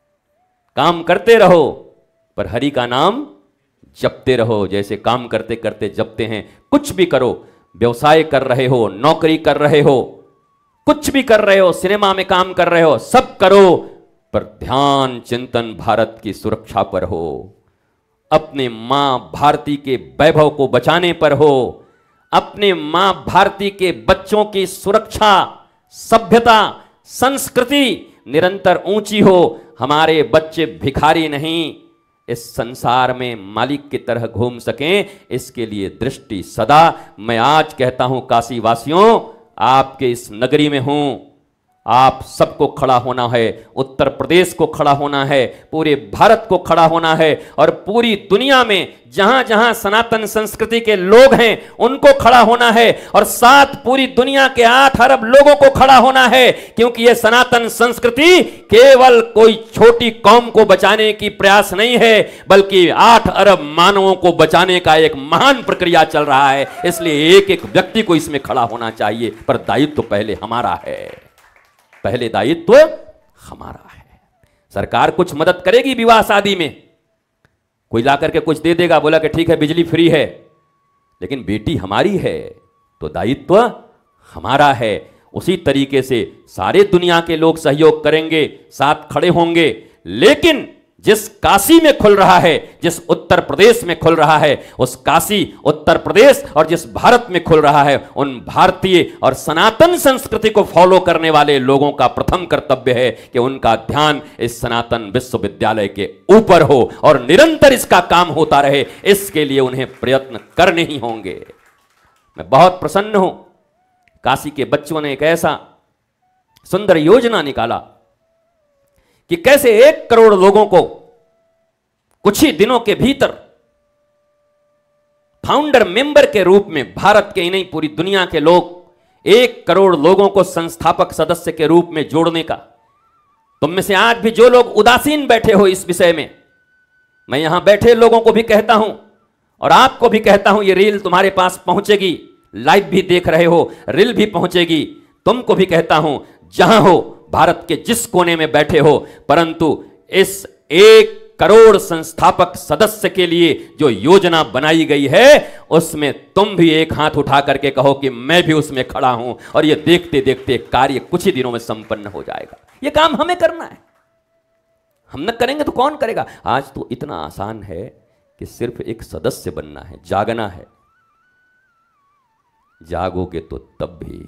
काम करते रहो, पर हरि का नाम जपते रहो, जैसे काम करते करते जपते हैं। कुछ भी करो, व्यवसाय कर रहे हो, नौकरी कर रहे हो, कुछ भी कर रहे हो, सिनेमा में काम कर रहे हो, सब करो, पर ध्यान चिंतन भारत की सुरक्षा पर हो, अपने मां भारती के वैभव को बचाने पर हो, अपने मां भारती के बच्चों की सुरक्षा, सभ्यता, संस्कृति निरंतर ऊंची हो। हमारे बच्चे भिखारी नहीं, इस संसार में मालिक की तरह घूम सकें, इसके लिए दृष्टि सदा। मैं आज कहता हूं काशी वासियों, आपके इस नगरी में हूं, आप सबको खड़ा होना है, उत्तर प्रदेश को खड़ा होना है, पूरे भारत को खड़ा होना है, और पूरी दुनिया में जहां जहां सनातन संस्कृति के लोग हैं उनको खड़ा होना है, और साथ पूरी दुनिया के आठ अरब लोगों को खड़ा होना है। क्योंकि यह सनातन संस्कृति केवल कोई छोटी कौम को बचाने की प्रयास नहीं है, बल्कि आठ अरब मानवों को बचाने का एक महान प्रक्रिया चल रहा है। इसलिए एक एक व्यक्ति को इसमें खड़ा होना चाहिए, पर दायित्व तो पहले हमारा है, पहले दायित्व हमारा है। सरकार कुछ मदद करेगी विवाह शादी में, कोई लाकर के कुछ दे देगा, बोला कि ठीक है बिजली फ्री है, लेकिन बेटी हमारी है तो दायित्व हमारा है। उसी तरीके से सारे दुनिया के लोग सहयोग करेंगे, साथ खड़े होंगे, लेकिन जिस काशी में खुल रहा है, जिस उत्तर प्रदेश में खुल रहा है, उस काशी उत्तर प्रदेश और जिस भारत में खुल रहा है, उन भारतीय और सनातन संस्कृति को फॉलो करने वाले लोगों का प्रथम कर्तव्य है कि उनका ध्यान इस सनातन विश्वविद्यालय के ऊपर हो और निरंतर इसका काम होता रहे। इसके लिए उन्हें प्रयत्न करने ही होंगे। मैं बहुत प्रसन्न हूं, काशी के बच्चों ने एक ऐसा सुंदर योजना निकाला कि कैसे एक करोड़ लोगों को कुछ ही दिनों के भीतर फाउंडर मेंबर के रूप में, भारत के ही नहीं पूरी दुनिया के लोग, एक करोड़ लोगों को संस्थापक सदस्य के रूप में जोड़ने का। तुम में से आज भी जो लोग उदासीन बैठे हो इस विषय में, मैं यहां बैठे लोगों को भी कहता हूं और आपको भी कहता हूं, ये रील तुम्हारे पास पहुंचेगी, लाइव भी देख रहे हो, रील भी पहुंचेगी। तुमको भी कहता हूं, जहां हो, भारत के जिस कोने में बैठे हो, परंतु इस एक करोड़ संस्थापक सदस्य के लिए जो योजना बनाई गई है, उसमें तुम भी एक हाथ उठा करके कहो कि मैं भी उसमें खड़ा हूं, और ये देखते देखते कार्य कुछ ही दिनों में संपन्न हो जाएगा। ये काम हमें करना है, हम न करेंगे तो कौन करेगा। आज तो इतना आसान है कि सिर्फ एक सदस्य बनना है, जागना है। जागोगे तो तब भी,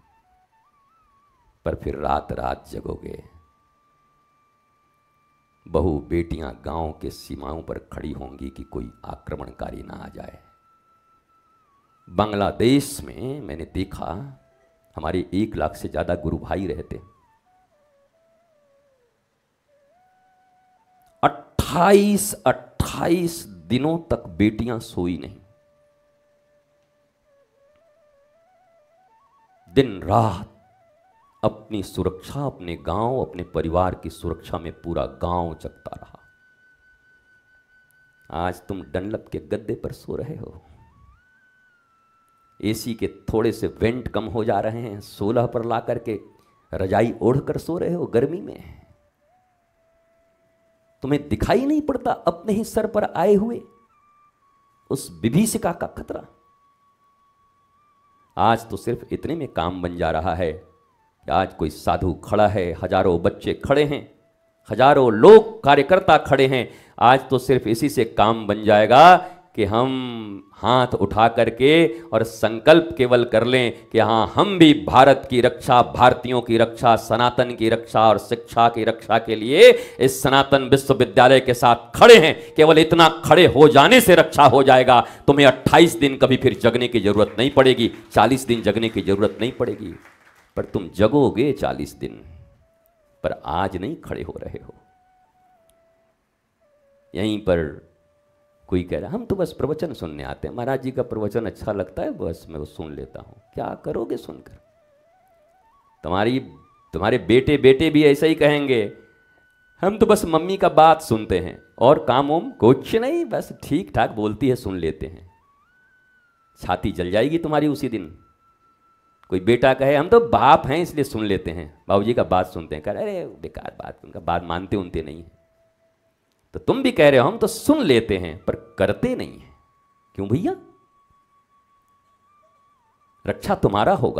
पर फिर रात रात जगोगे। बहु बेटियां गांव के सीमाओं पर खड़ी होंगी कि कोई आक्रमणकारी ना आ जाए। बांग्लादेश में मैंने देखा, हमारे एक लाख से ज्यादा गुरु भाई रहते, अट्ठाईस अट्ठाईस दिनों तक बेटियां सोई नहीं। दिन रात अपनी सुरक्षा, अपने गांव, अपने परिवार की सुरक्षा में पूरा गांव जगता रहा। आज तुम डनलप के गद्दे पर सो रहे हो, एसी के थोड़े से वेंट कम हो जा रहे हैं, सोलह पर ला करके रजाई ओढ़कर सो रहे हो गर्मी में। तुम्हें दिखाई नहीं पड़ता अपने ही सर पर आए हुए उस विभीषिका का खतरा। आज तो सिर्फ इतने में काम बन जा रहा है कि आज कोई साधु खड़ा है, हजारों बच्चे खड़े हैं, हजारों लोग कार्यकर्ता खड़े हैं। आज तो सिर्फ इसी से काम बन जाएगा कि हम हाथ उठा करके और संकल्प केवल कर लें कि हाँ, हम भी भारत की रक्षा, भारतीयों की रक्षा, सनातन की रक्षा और शिक्षा की रक्षा के लिए इस सनातन विश्वविद्यालय के साथ खड़े हैं। केवल इतना खड़े हो जाने से रक्षा हो जाएगा। तुम्हें अट्ठाईस दिन कभी फिर जगने की जरूरत नहीं पड़ेगी, चालीस दिन जगने की जरूरत नहीं पड़ेगी, पर तुम जगोगे चालीस दिन, पर आज नहीं खड़े हो रहे हो। यहीं पर कोई कह रहा हम तो बस प्रवचन सुनने आते हैं, महाराज जी का प्रवचन अच्छा लगता है, बस मैं वो सुन लेता हूँ। क्या करोगे सुनकर? तुम्हारी तुम्हारे बेटे बेटे भी ऐसा ही कहेंगे, हम तो बस मम्मी का बात सुनते हैं और काम उम कुछ नहीं, बस ठीक ठाक बोलती है सुन लेते हैं। छाती जल जाएगी तुम्हारी उसी दिन। कोई बेटा कहे हम तो बाप हैं इसलिए सुन लेते हैं, बाबूजी का बात सुनते हैं, कह अरे बेकार बात, उनका बात मानते उनते नहीं है। तो तुम भी कह रहे हो हम तो सुन लेते हैं पर करते नहीं है। क्यों भैया? रक्षा तुम्हारा होगा,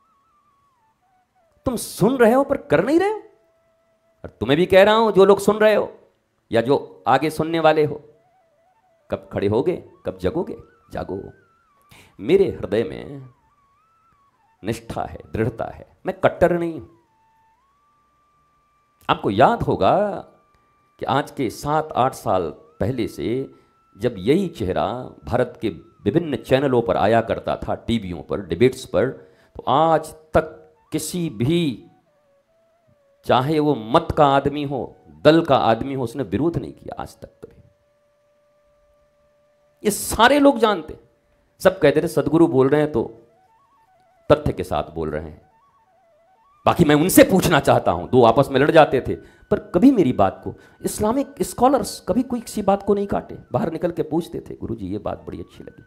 तुम सुन रहे हो पर कर नहीं रहे हो। और तुम्हें भी कह रहा हूं, जो लोग सुन रहे हो या जो आगे सुनने वाले हो, कब खड़े होगे, कब जगोगे? जागो। मेरे हृदय में निष्ठा है, दृढ़ता है, मैं कट्टर नहीं हूं। आपको याद होगा कि आज के सात आठ साल पहले से जब यही चेहरा भारत के विभिन्न चैनलों पर आया करता था, टीवियों पर, डिबेट्स पर, तो आज तक किसी भी, चाहे वो मत का आदमी हो, दल का आदमी हो, उसने विरोध नहीं किया आज तक कभी। ये सारे लोग जानते, सब कहते थे सदगुरु बोल रहे हैं तो तथ्य के साथ बोल रहे हैं। बाकी मैं उनसे पूछना चाहता हूं, दो आपस में लड़ जाते थे, पर कभी मेरी बात को इस्लामिक स्कॉलर्स कभी कोई किसी बात को नहीं काटे, बाहर निकल के पूछते थे, गुरुजी ये बात बड़ी अच्छी लगी।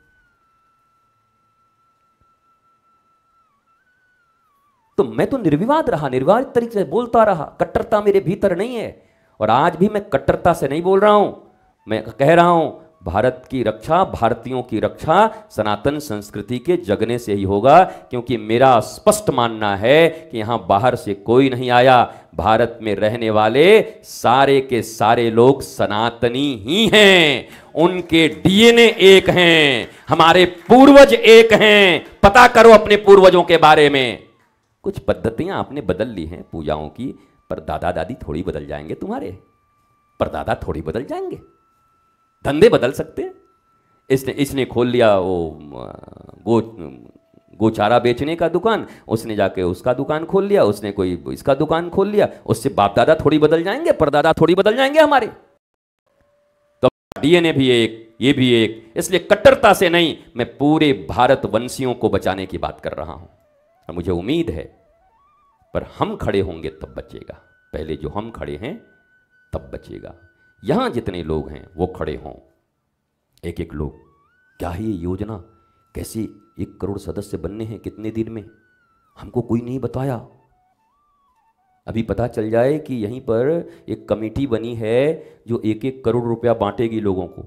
तो मैं तो निर्विवाद रहा, निर्विवाद तरीके से बोलता रहा, कट्टरता मेरे भीतर नहीं है। और आज भी मैं कट्टरता से नहीं बोल रहा हूं, मैं कह रहा हूं भारत की रक्षा, भारतीयों की रक्षा सनातन संस्कृति के जगने से ही होगा। क्योंकि मेरा स्पष्ट मानना है कि यहां बाहर से कोई नहीं आया, भारत में रहने वाले सारे के सारे लोग सनातनी ही हैं, उनके डीएनए एक हैं, हमारे पूर्वज एक हैं। पता करो अपने पूर्वजों के बारे में। कुछ पद्धतियां आपने बदल ली हैं पूजाओं की, पर दादा दादी थोड़ी बदल जाएंगे तुम्हारे, परदादा थोड़ी बदल जाएंगे। धंधे बदल सकते हैं। इसने इसने खोल लिया वो गो गोचारा बेचने का दुकान, उसने जाके उसका दुकान खोल लिया, उसने कोई इसका दुकान खोल लिया, उससे बाप दादा थोड़ी बदल जाएंगे, परदादा थोड़ी बदल जाएंगे हमारे। तो डीएनए भी एक, ये भी एक। इसलिए कट्टरता से नहीं, मैं पूरे भारत वंशियों को बचाने की बात कर रहा हूं। और मुझे उम्मीद है, पर हम खड़े होंगे तब बचेगा। पहले जो हम खड़े हैं तब बचेगा। यहां जितने लोग हैं वो खड़े हों, एक एक लोग। क्या है ये योजना? कैसे एक करोड़ सदस्य बनने हैं, कितने दिन में, हमको कोई नहीं बताया। अभी पता चल जाए कि यहीं पर एक कमेटी बनी है जो एक एक करोड़ रुपया बांटेगी लोगों को।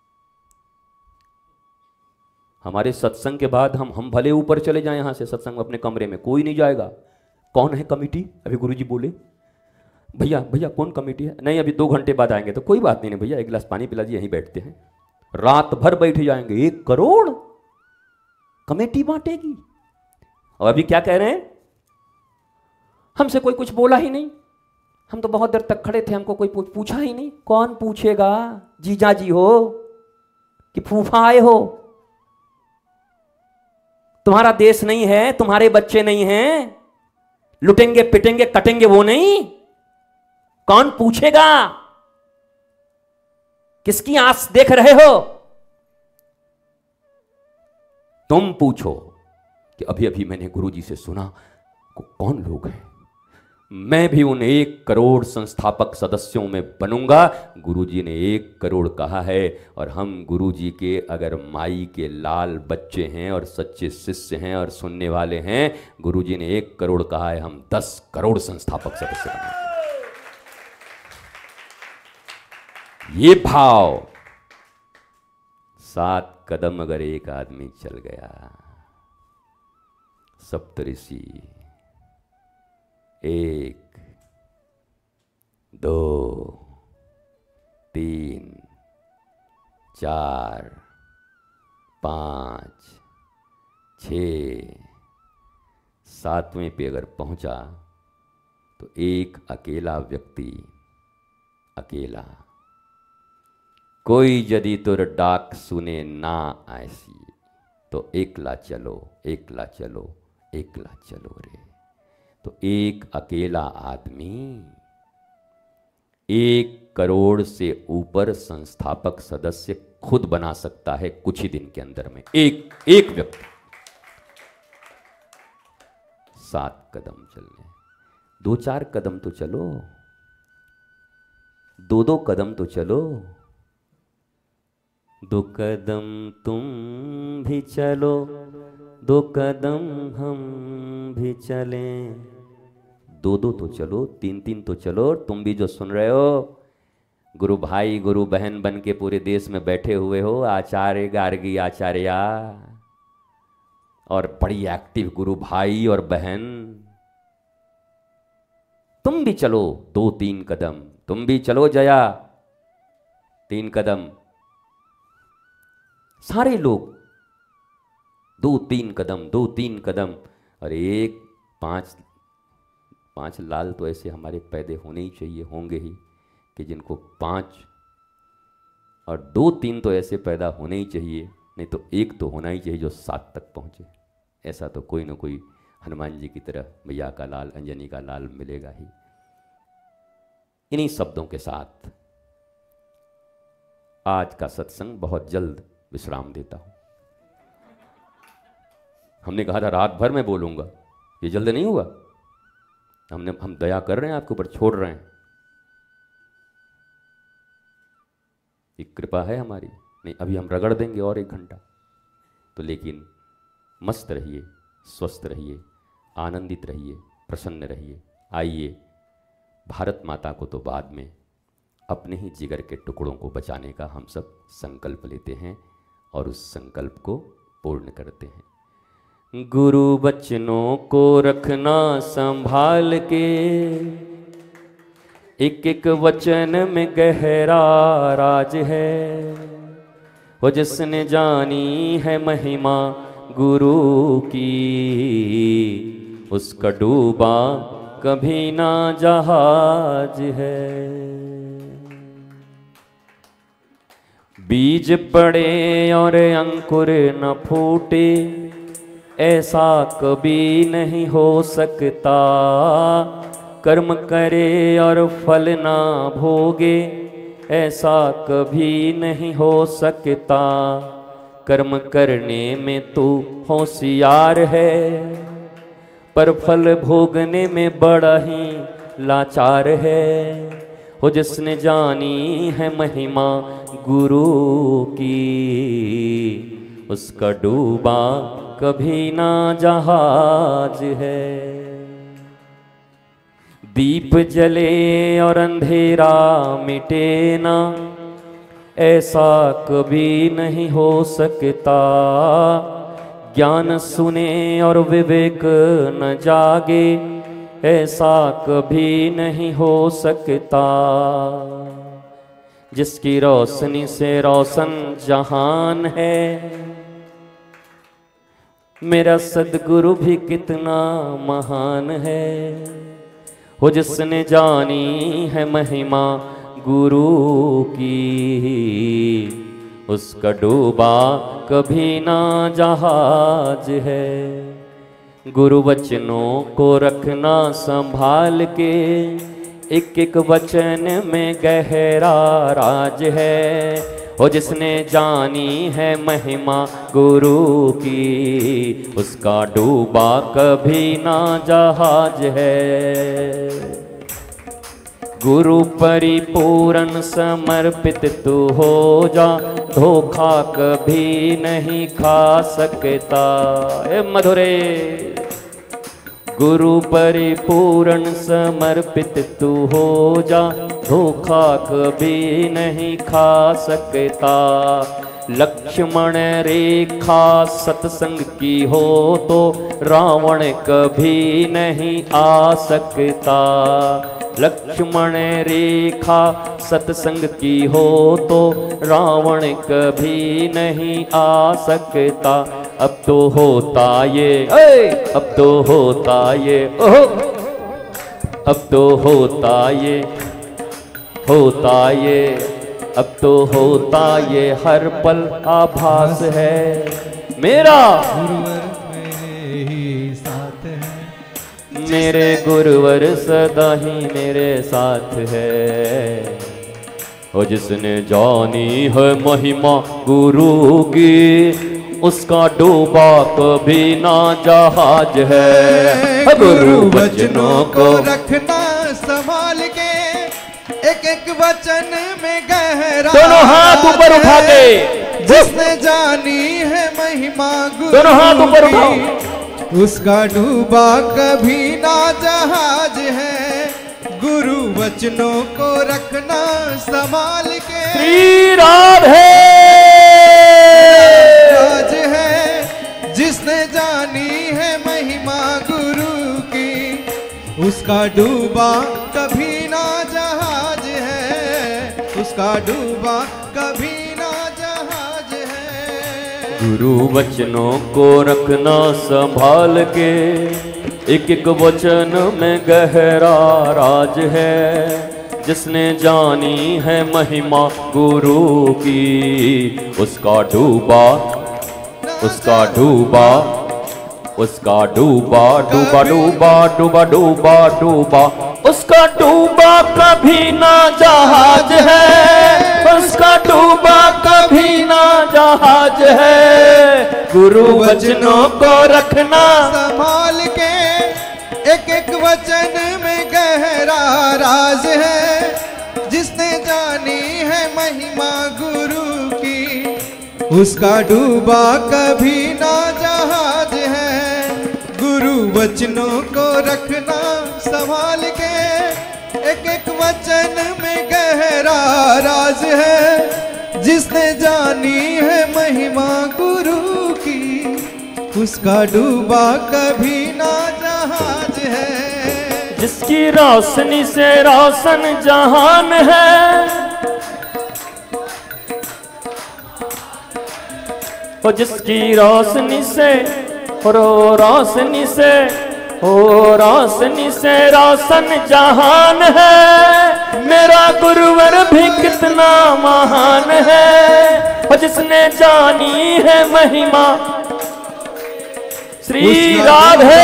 हमारे सत्संग के बाद हम हम भले ऊपर चले जाएं यहां से सत्संग अपने कमरे में, कोई नहीं जाएगा। कौन है कमेटी? अभी गुरुजी बोले भैया भैया कौन कमेटी है? नहीं अभी दो घंटे बाद आएंगे। तो कोई बात नहीं नहीं भैया, एक गिलास पानी पिला दीजिए, यहीं बैठते हैं। रात भर बैठ जाएंगे, एक करोड़ कमेटी बांटेगी। और अभी क्या कह रहे हैं? हमसे कोई कुछ बोला ही नहीं, हम तो बहुत देर तक खड़े थे, हमको कोई पूछा ही नहीं। कौन पूछेगा? जीजा जी हो कि फूफा आए हो? तुम्हारा देश नहीं है, तुम्हारे बच्चे नहीं हैं, लुटेंगे पिटेंगे कटेंगे वो नहीं। कौन पूछेगा? किसकी आस देख रहे हो? तुम पूछो कि अभी अभी मैंने गुरुजी से सुना को कौन लोग हैं, मैं भी उन एक करोड़ संस्थापक सदस्यों में बनूंगा। गुरुजी ने एक करोड़ कहा है और हम गुरुजी के अगर माई के लाल बच्चे हैं और सच्चे शिष्य हैं और सुनने वाले हैं, गुरुजी ने एक करोड़ कहा है, हम दस करोड़ संस्थापक सदस्य बनेंगे। ये भाव, सात कदम अगर एक आदमी चल गया, सप्तऋषि एक दो तीन चार पाँच छ सातवें पे अगर पहुंचा तो एक अकेला व्यक्ति, अकेला, कोई यदि तुर डाक सुने ना ऐसी, तो एकला चलो एकला चलो एकला चलो रे। तो एक अकेला आदमी एक करोड़ से ऊपर संस्थापक सदस्य खुद बना सकता है कुछ ही दिन के अंदर में। एक एक व्यक्ति। सात कदम चलने, दो चार कदम तो चलो, दो दो कदम तो चलो, दो कदम तुम भी चलो, दो कदम हम भी चलें। दो दो तो चलो, तीन तीन तो चलो। तुम भी जो सुन रहे हो, गुरु भाई गुरु बहन बन के पूरे देश में बैठे हुए हो, आचार्य गार्गी आचार्या और बड़ी एक्टिव गुरु भाई और बहन, तुम भी चलो दो तीन कदम। तुम भी चलो जया, तीन कदम। सारे लोग दो तीन कदम, दो तीन कदम। और एक पांच पांच लाल तो ऐसे हमारे पैदे होने ही चाहिए, होंगे ही, कि जिनको पांच और दो तीन तो ऐसे पैदा होने ही चाहिए, नहीं तो एक तो होना ही चाहिए जो सात तक पहुंचे। ऐसा तो कोई ना कोई हनुमान जी की तरह मैया का लाल, अंजनी का लाल मिलेगा ही। इन्हीं शब्दों के साथ आज का सत्संग बहुत जल्द विश्राम देता हूं। हमने कहा था रात भर में बोलूंगा, ये जल्द नहीं हुआ। हमने हम दया कर रहे हैं आपके ऊपर, छोड़ रहे हैं, एक कृपा है हमारी। नहीं अभी हम रगड़ देंगे और एक घंटा तो। लेकिन मस्त रहिए, स्वस्थ रहिए, आनंदित रहिए, प्रसन्न रहिए। आइए, भारत माता को तो बाद में, अपने ही जिगर के टुकड़ों को बचाने का हम सब संकल्प लेते हैं और उस संकल्प को पूर्ण करते हैं। गुरु बचनों को रखना संभाल के, एक एक वचन में गहरा राज है। वो जिसने जानी है महिमा गुरु की, उसका डूबा कभी ना जहाज है। बीज पड़े और अंकुर न फूटे, ऐसा कभी नहीं हो सकता। कर्म करे और फल ना भोगे, ऐसा कभी नहीं हो सकता। कर्म करने में तू होशियार है, पर फल भोगने में बड़ा ही लाचार है। हो जिसने जानी है महिमा गुरु की, उसका डूबा कभी ना जहाज है। दीप जले और अंधेरा मिटे ना, ऐसा कभी नहीं हो सकता। ज्ञान सुने और विवेक न जागे, ऐसा कभी नहीं हो सकता। जिसकी रोशनी से रोशन जहान है, मेरा सद्गुरु भी कितना महान है। हो जिसने जानी है महिमा गुरु की, उसका डूबा कभी ना जहाज है। गुरु वचनों को रखना संभाल के, एक एक वचन में गहरा राज है। हो जिसने जानी है महिमा गुरु की, उसका डूबा कभी ना जहाज है। गुरु परिपूर्ण समर्पित तू हो जा, धोखा कभी नहीं खा सकता। ए मधुरे गुरु परिपूर्ण समर्पित तू हो जा, धोखा कभी नहीं खा सकता। लक्ष्मण रेखा सत्संग की हो तो रावण कभी नहीं आ सकता। लक्ष्मण रेखा सत्संग की हो तो रावण कभी नहीं आ सकता। अब तो होता ये, अब तो होता ये, ओहो, अब तो होता ये, होता ये, अब तो होता ये हर पल आभास है। मेरा
मेरे ही साथ है,
मेरे गुरुवर सदा ही मेरे साथ है। और जिसने जानी है महिमा गुरु की, उसका डूबा कभी ना जहाज है। गुरु वचनों को
रखना संभाल के, एक एक वचन में गहरा।
दोनों हाथ ऊपर उठा के,
जिसने जानी है महिमा गुरु,
दोनों हाथ ऊपर उठाओ।
उसका डूबा कभी ना जहाज है। गुरु वचनों को रखना संभाल के,
श्री राधे
राज है। जिसने जानी है महिमा गुरु की, उसका डूबा कभी ना जहाज है। उसका डूबा कभी ना जहाज है।
गुरु वचनों को रखना संभाल के, एक एक वचन में गहरा राज है। जिसने जानी है महिमा गुरु की, उसका डूबा, उसका डूबा, उसका डूबा डूबा डूबा डूबा डूबा डूबा, उसका डूबा कभी ना जहाज है। उसका डूबा कभी ना जहाज है। गुरु वचनों को रखना
संभाल के, एक एक वचन में गहरा राज है। जिसने जानी है महिमा गुरु की, उसका डूबा कभी ना जहाज है। गुरु वचनों को रखना संभाल के, एक एक वचन में गहरा राज है। जिसने जानी है महिमा गुरु की, उसका डूबा कभी ना जहाज है।
जिसकी रोशनी से रोशन जहान है, और जिसकी रोशनी से रो रोशनी से हो रोशनी से रोशन जहान है। मेरा गुरुवर भी कितना महान है। और जिसने जानी है महिमा श्री राधे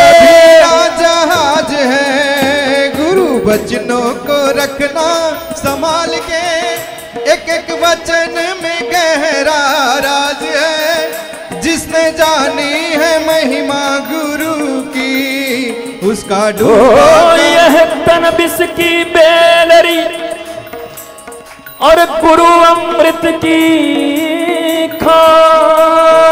जहाज है। गुरु वचनों को रखना संभाल के, एक एक वचन में गहरा राज है। जिसने जानी है महिमा गुरु की, उसका डूबा
यह तन बिस की बेलरी और गुरु अमृत की खान।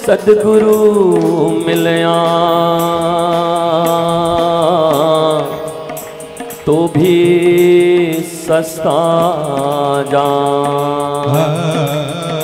सदगुरु मिलया तो भी सस्ता जान।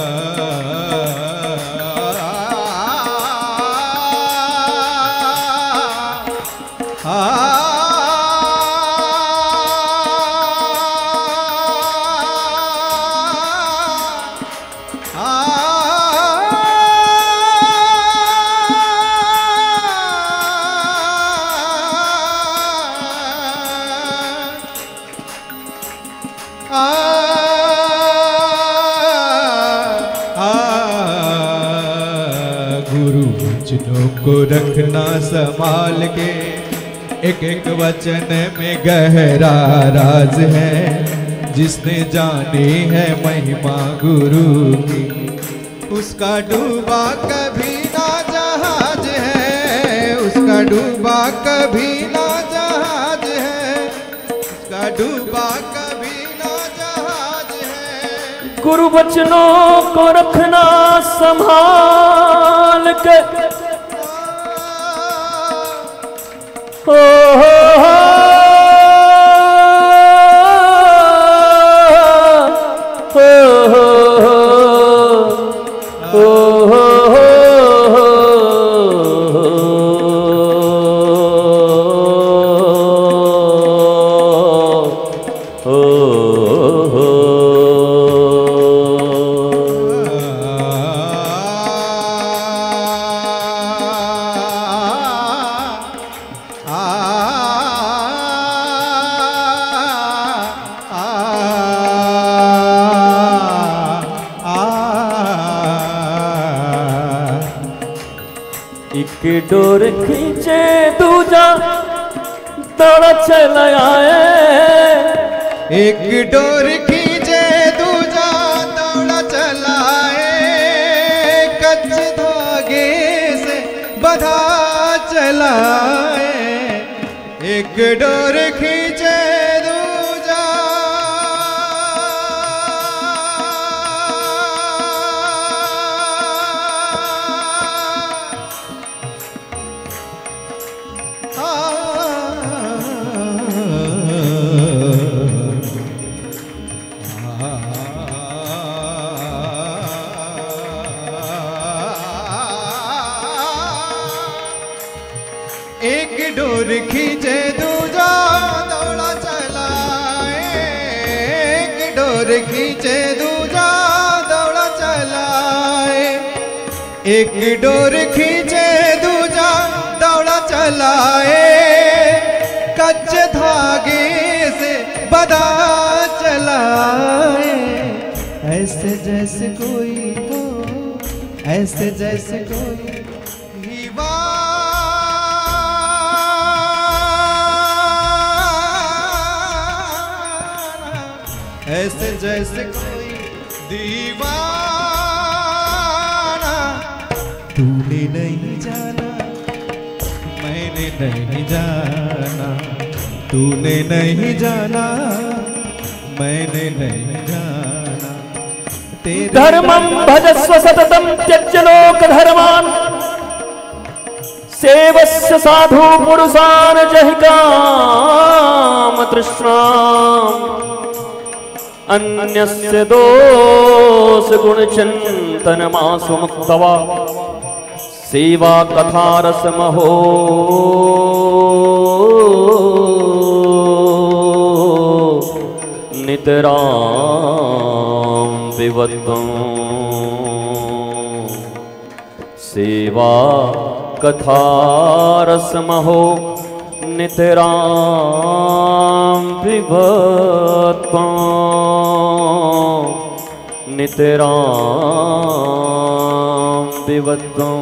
को रखना संभाल के, एक एक वचन में गहरा राज है। जिसने जानी है महिमा गुरु की, उसका डूबा कभी ना जहाज है। उसका डूबा कभी ना जहाज है। उसका डूबा कभी ना जहाज है।
गुरु वचनों को रखना संभाल के, हो हो हो एक डोर खींचे दूजा दौड़ा चला आए।
एक डोर खींचे दूजा दौड़ा चलाए। कच्चे धागे से बधा चलाए। एक डोर खींचे दूजा एक डोर खींचे दूजा दौड़ा चलाए। एक डोर खींचे दूजा दौड़ा चलाए। एक डोर खींचे दूजा दौड़ा चलाए। कच्चे धागे से बधा चलाए। ऐसे जैसे कोई हो, ऐसे जैसे कोई ऐसे जैसे कोई दीवाना। तूने नहीं जाना, मैंने नहीं जाना। तूने नहीं जाना, मैंने नहीं जाना।
धर्मं भजस्व सततं त्यज्य लोक धर्मान्, सेवस्य साधु पुरुषान् जहि काम तृष्णाम्। अन्यस्य दोष गुण चिंतन मासु मुक्तवा, सेवा कथा रसमहो नितरां विवद्वं। सेवा कथा रसमहो नितरां विवद्वं। नितरां विवद्वं।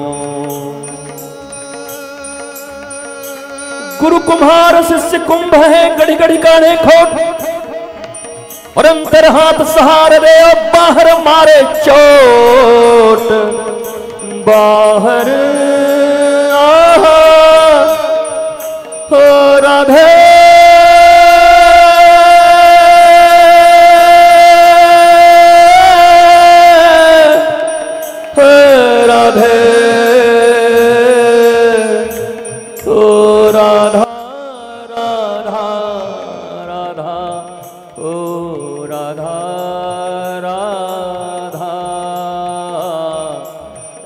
गुरु कुम्हार शिष्य कुंभ है, गड़ी गड़ी काढ़े खोट। और अंतर हाथ सहार दे और बाहर मारे चोट। बाहर आहा हो राधे राधे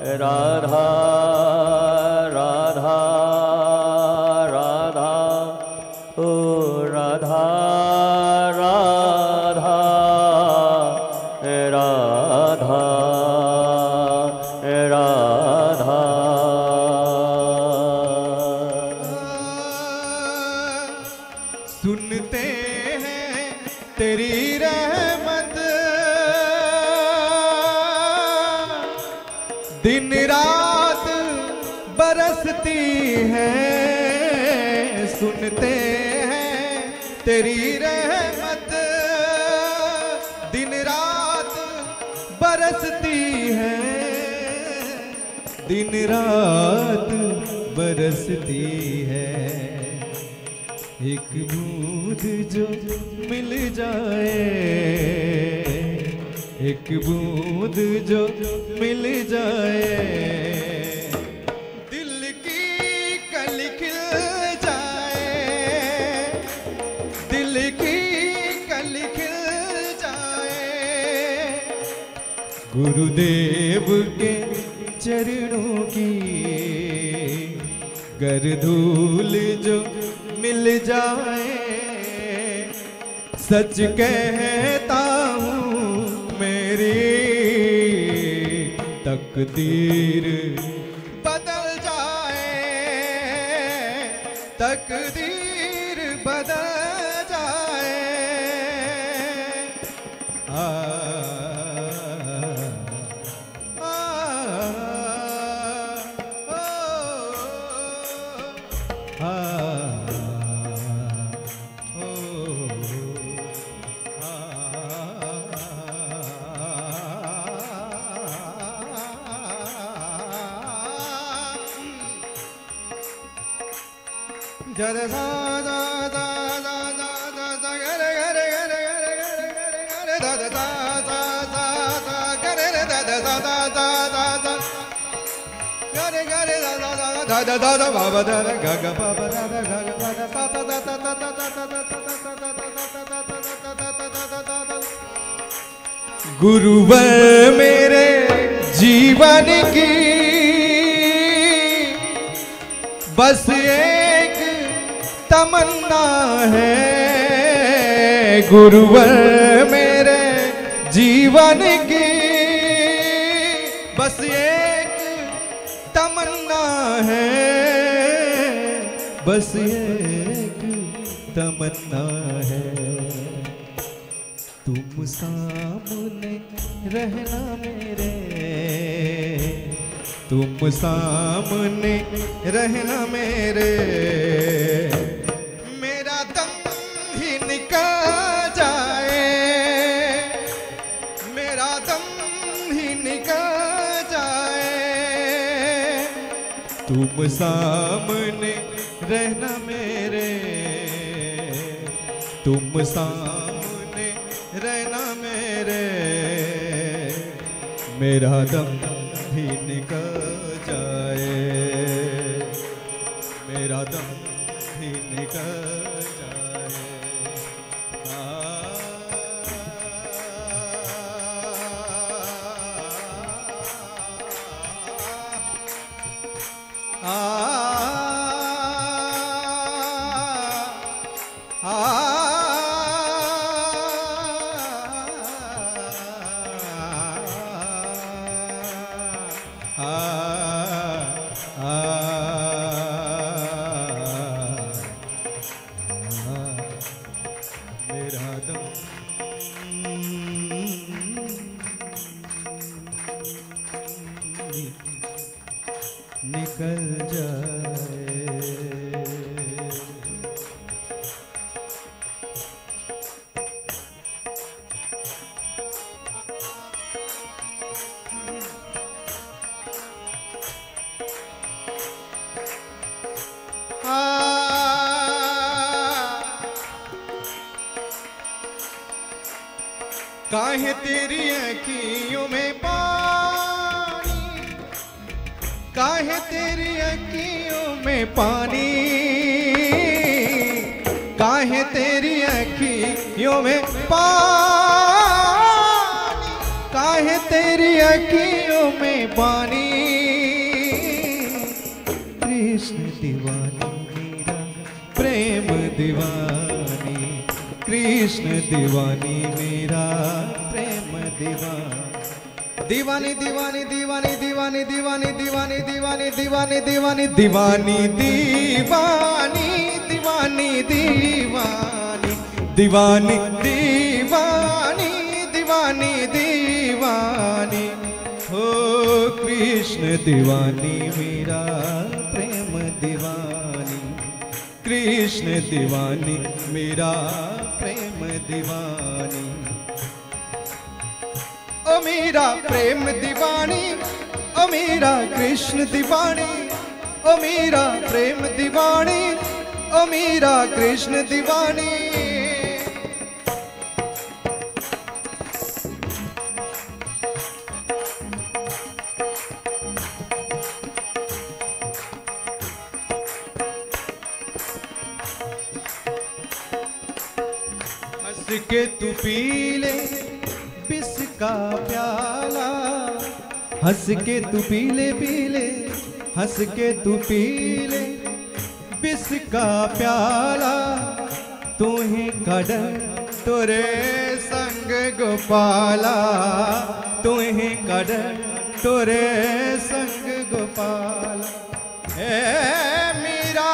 राधा राधा राधा ओ राधा राधा राधा राधा।
सुनते हैं तेरी रहमत दिन रात बरसती है। सुनते हैं तेरी रहमत दिन रात बरसती है। दिन रात बरसती है। एक बूंद जो मिल जाए, एक बूंद जो मिल जाए, दिल की कली खिल जाए, दिल की कली खिल जाए। गुरुदेव के चरणों की गर धूल जो मिल जाए। सच कहता हूँ मेरी तकदीर बदल जाए, तकदीर बदल जाए। आ, आ, आ, आ, जद सा दा दा दा दा दा दा गरे गरे गरे गरे गरे गरे गरे दा दा दा दा दा गरे रे दा दा दा दा दा दा गरे गरे दा दा दा दा दा दा दा बाबा दा गा गा बाबा दा दा गा गा दा सा दा दा दा दा दा दा दा दा दा। गुरुवर मेरे जीवन की बस एक तमन्ना है। गुरुवर मेरे जीवन की बस एक तमन्ना है, बस एक तमन्ना है। तुम सामने रहना मेरे, तुम सामने रहना मेरे। मेरा दम ही निकल जाए, मेरा दम ही निकल जाए। तुम सामने रहना मेरे, तुम सामने रहना मेरे। मेरा दम भी निकल जाए, मेरा दम भी निकल जाए। आ, आ, आ, मेरा दम निकल जाए। काहे तेरी अखियों में पानी, काहे तेरी अखियों में पानी, काहे तेरी अखियों में पानी, काहे तेरी अखियों में पानी। कृष्ण दीवानी मेरा प्रेम दीवानी, कृष्ण दीवानी मेरा प्रेम दीवानी। दीवानी दीवानी दीवानी दीवानी दीवानी दीवानी दीवानी दीवानी दीवानी दीवानी दीवानी दीवानी दीवानी दीवानी दीवानी दीवानी दीवानी हो कृष्ण दीवानी मेरा प्रेम दीवानी, कृष्ण दीवानी मेरा प्रेम दीवानी। ओ मेरा प्रेम दीवानी, ओ मेरा कृष्ण दीवानी, ओ मेरा प्रेम दीवानी, ओ मेरा कृष्ण दीवानी। हंस के तू पी ले बिस का प्याला, हंस के तू पी ले पी ले, हंस के तू पी ले बिस का प्याला। तू ही कड़र तोरे संग गोपाला, तू ही कड़र तोरे संग गोपाला। ए मीरा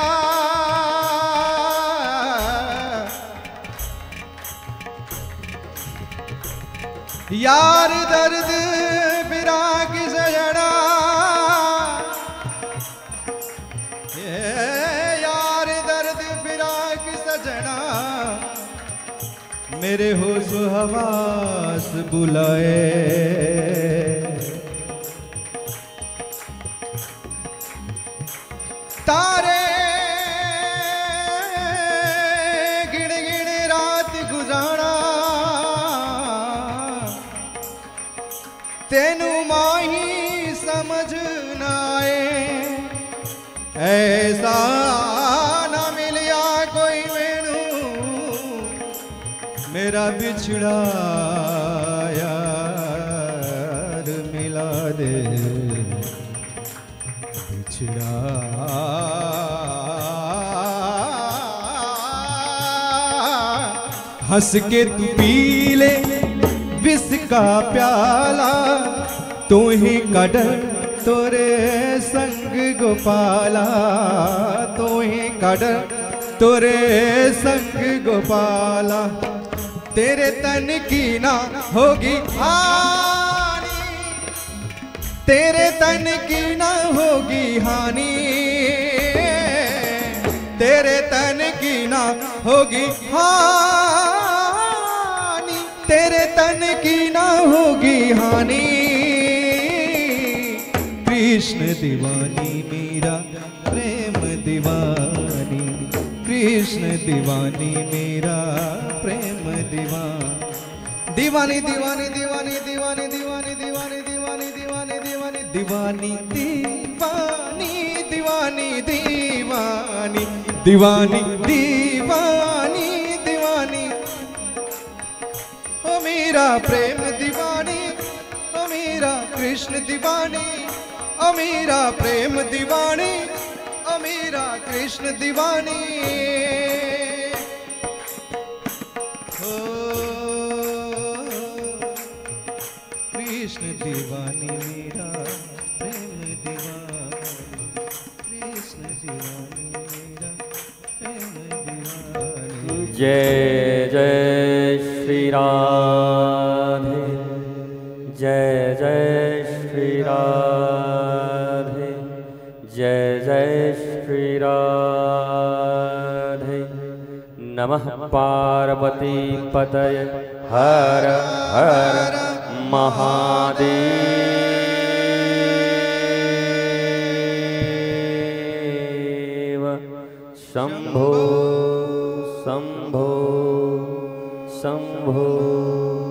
यार दर्द फिराक सजना, यार दर्द फिराक सजना, मेरे होश हवास बुलाए। तारे गिण गिण रात गुजारा, तेनू माही समझ न आए। ऐसा ना मिलिया कोई मैनू मेरा बिछड़ा यार मिला दे, बिछड़ा हंस के तू पी ले विष का प्याला, तू ही कड़र तोरे संग गोपाला, तू ही कड़र तोरे संग गोपाला। तेरे तन की ना होगी हानि, तेरे तन की ना होगी हानि, तेरे तन की ना होगी हानि, तेरे तन की ना होगी हानि। कृष्ण दीवानी मेरा प्रेम दीवानी, कृष्ण दीवानी मेरा प्रेम दीवानी। दीवानी दीवानी दीवानी दीवानी दीवानी दीवानी दीवानी दीवानी दीवानी दीवानी दीवानी दीवानी दीवानी दीवानी दीवानी दीवानी। ओ मेरा प्रेम दीवानी, ओ मेरा कृष्ण दीवानी, ओ मेरा प्रेम दीवानी, ओ मेरा कृष्ण दीवानी। ओ कृष्ण दीवानी मेरा प्रेम दीवानी, कृष्ण दीवानी मेरा प्रेम दीवानी।
जय जय श्री राधे, जय जय श्री राधे, जय जय श्री राधे। नमः पार्वती पतये हर हर महादेव। शंभो शंभो शंभो।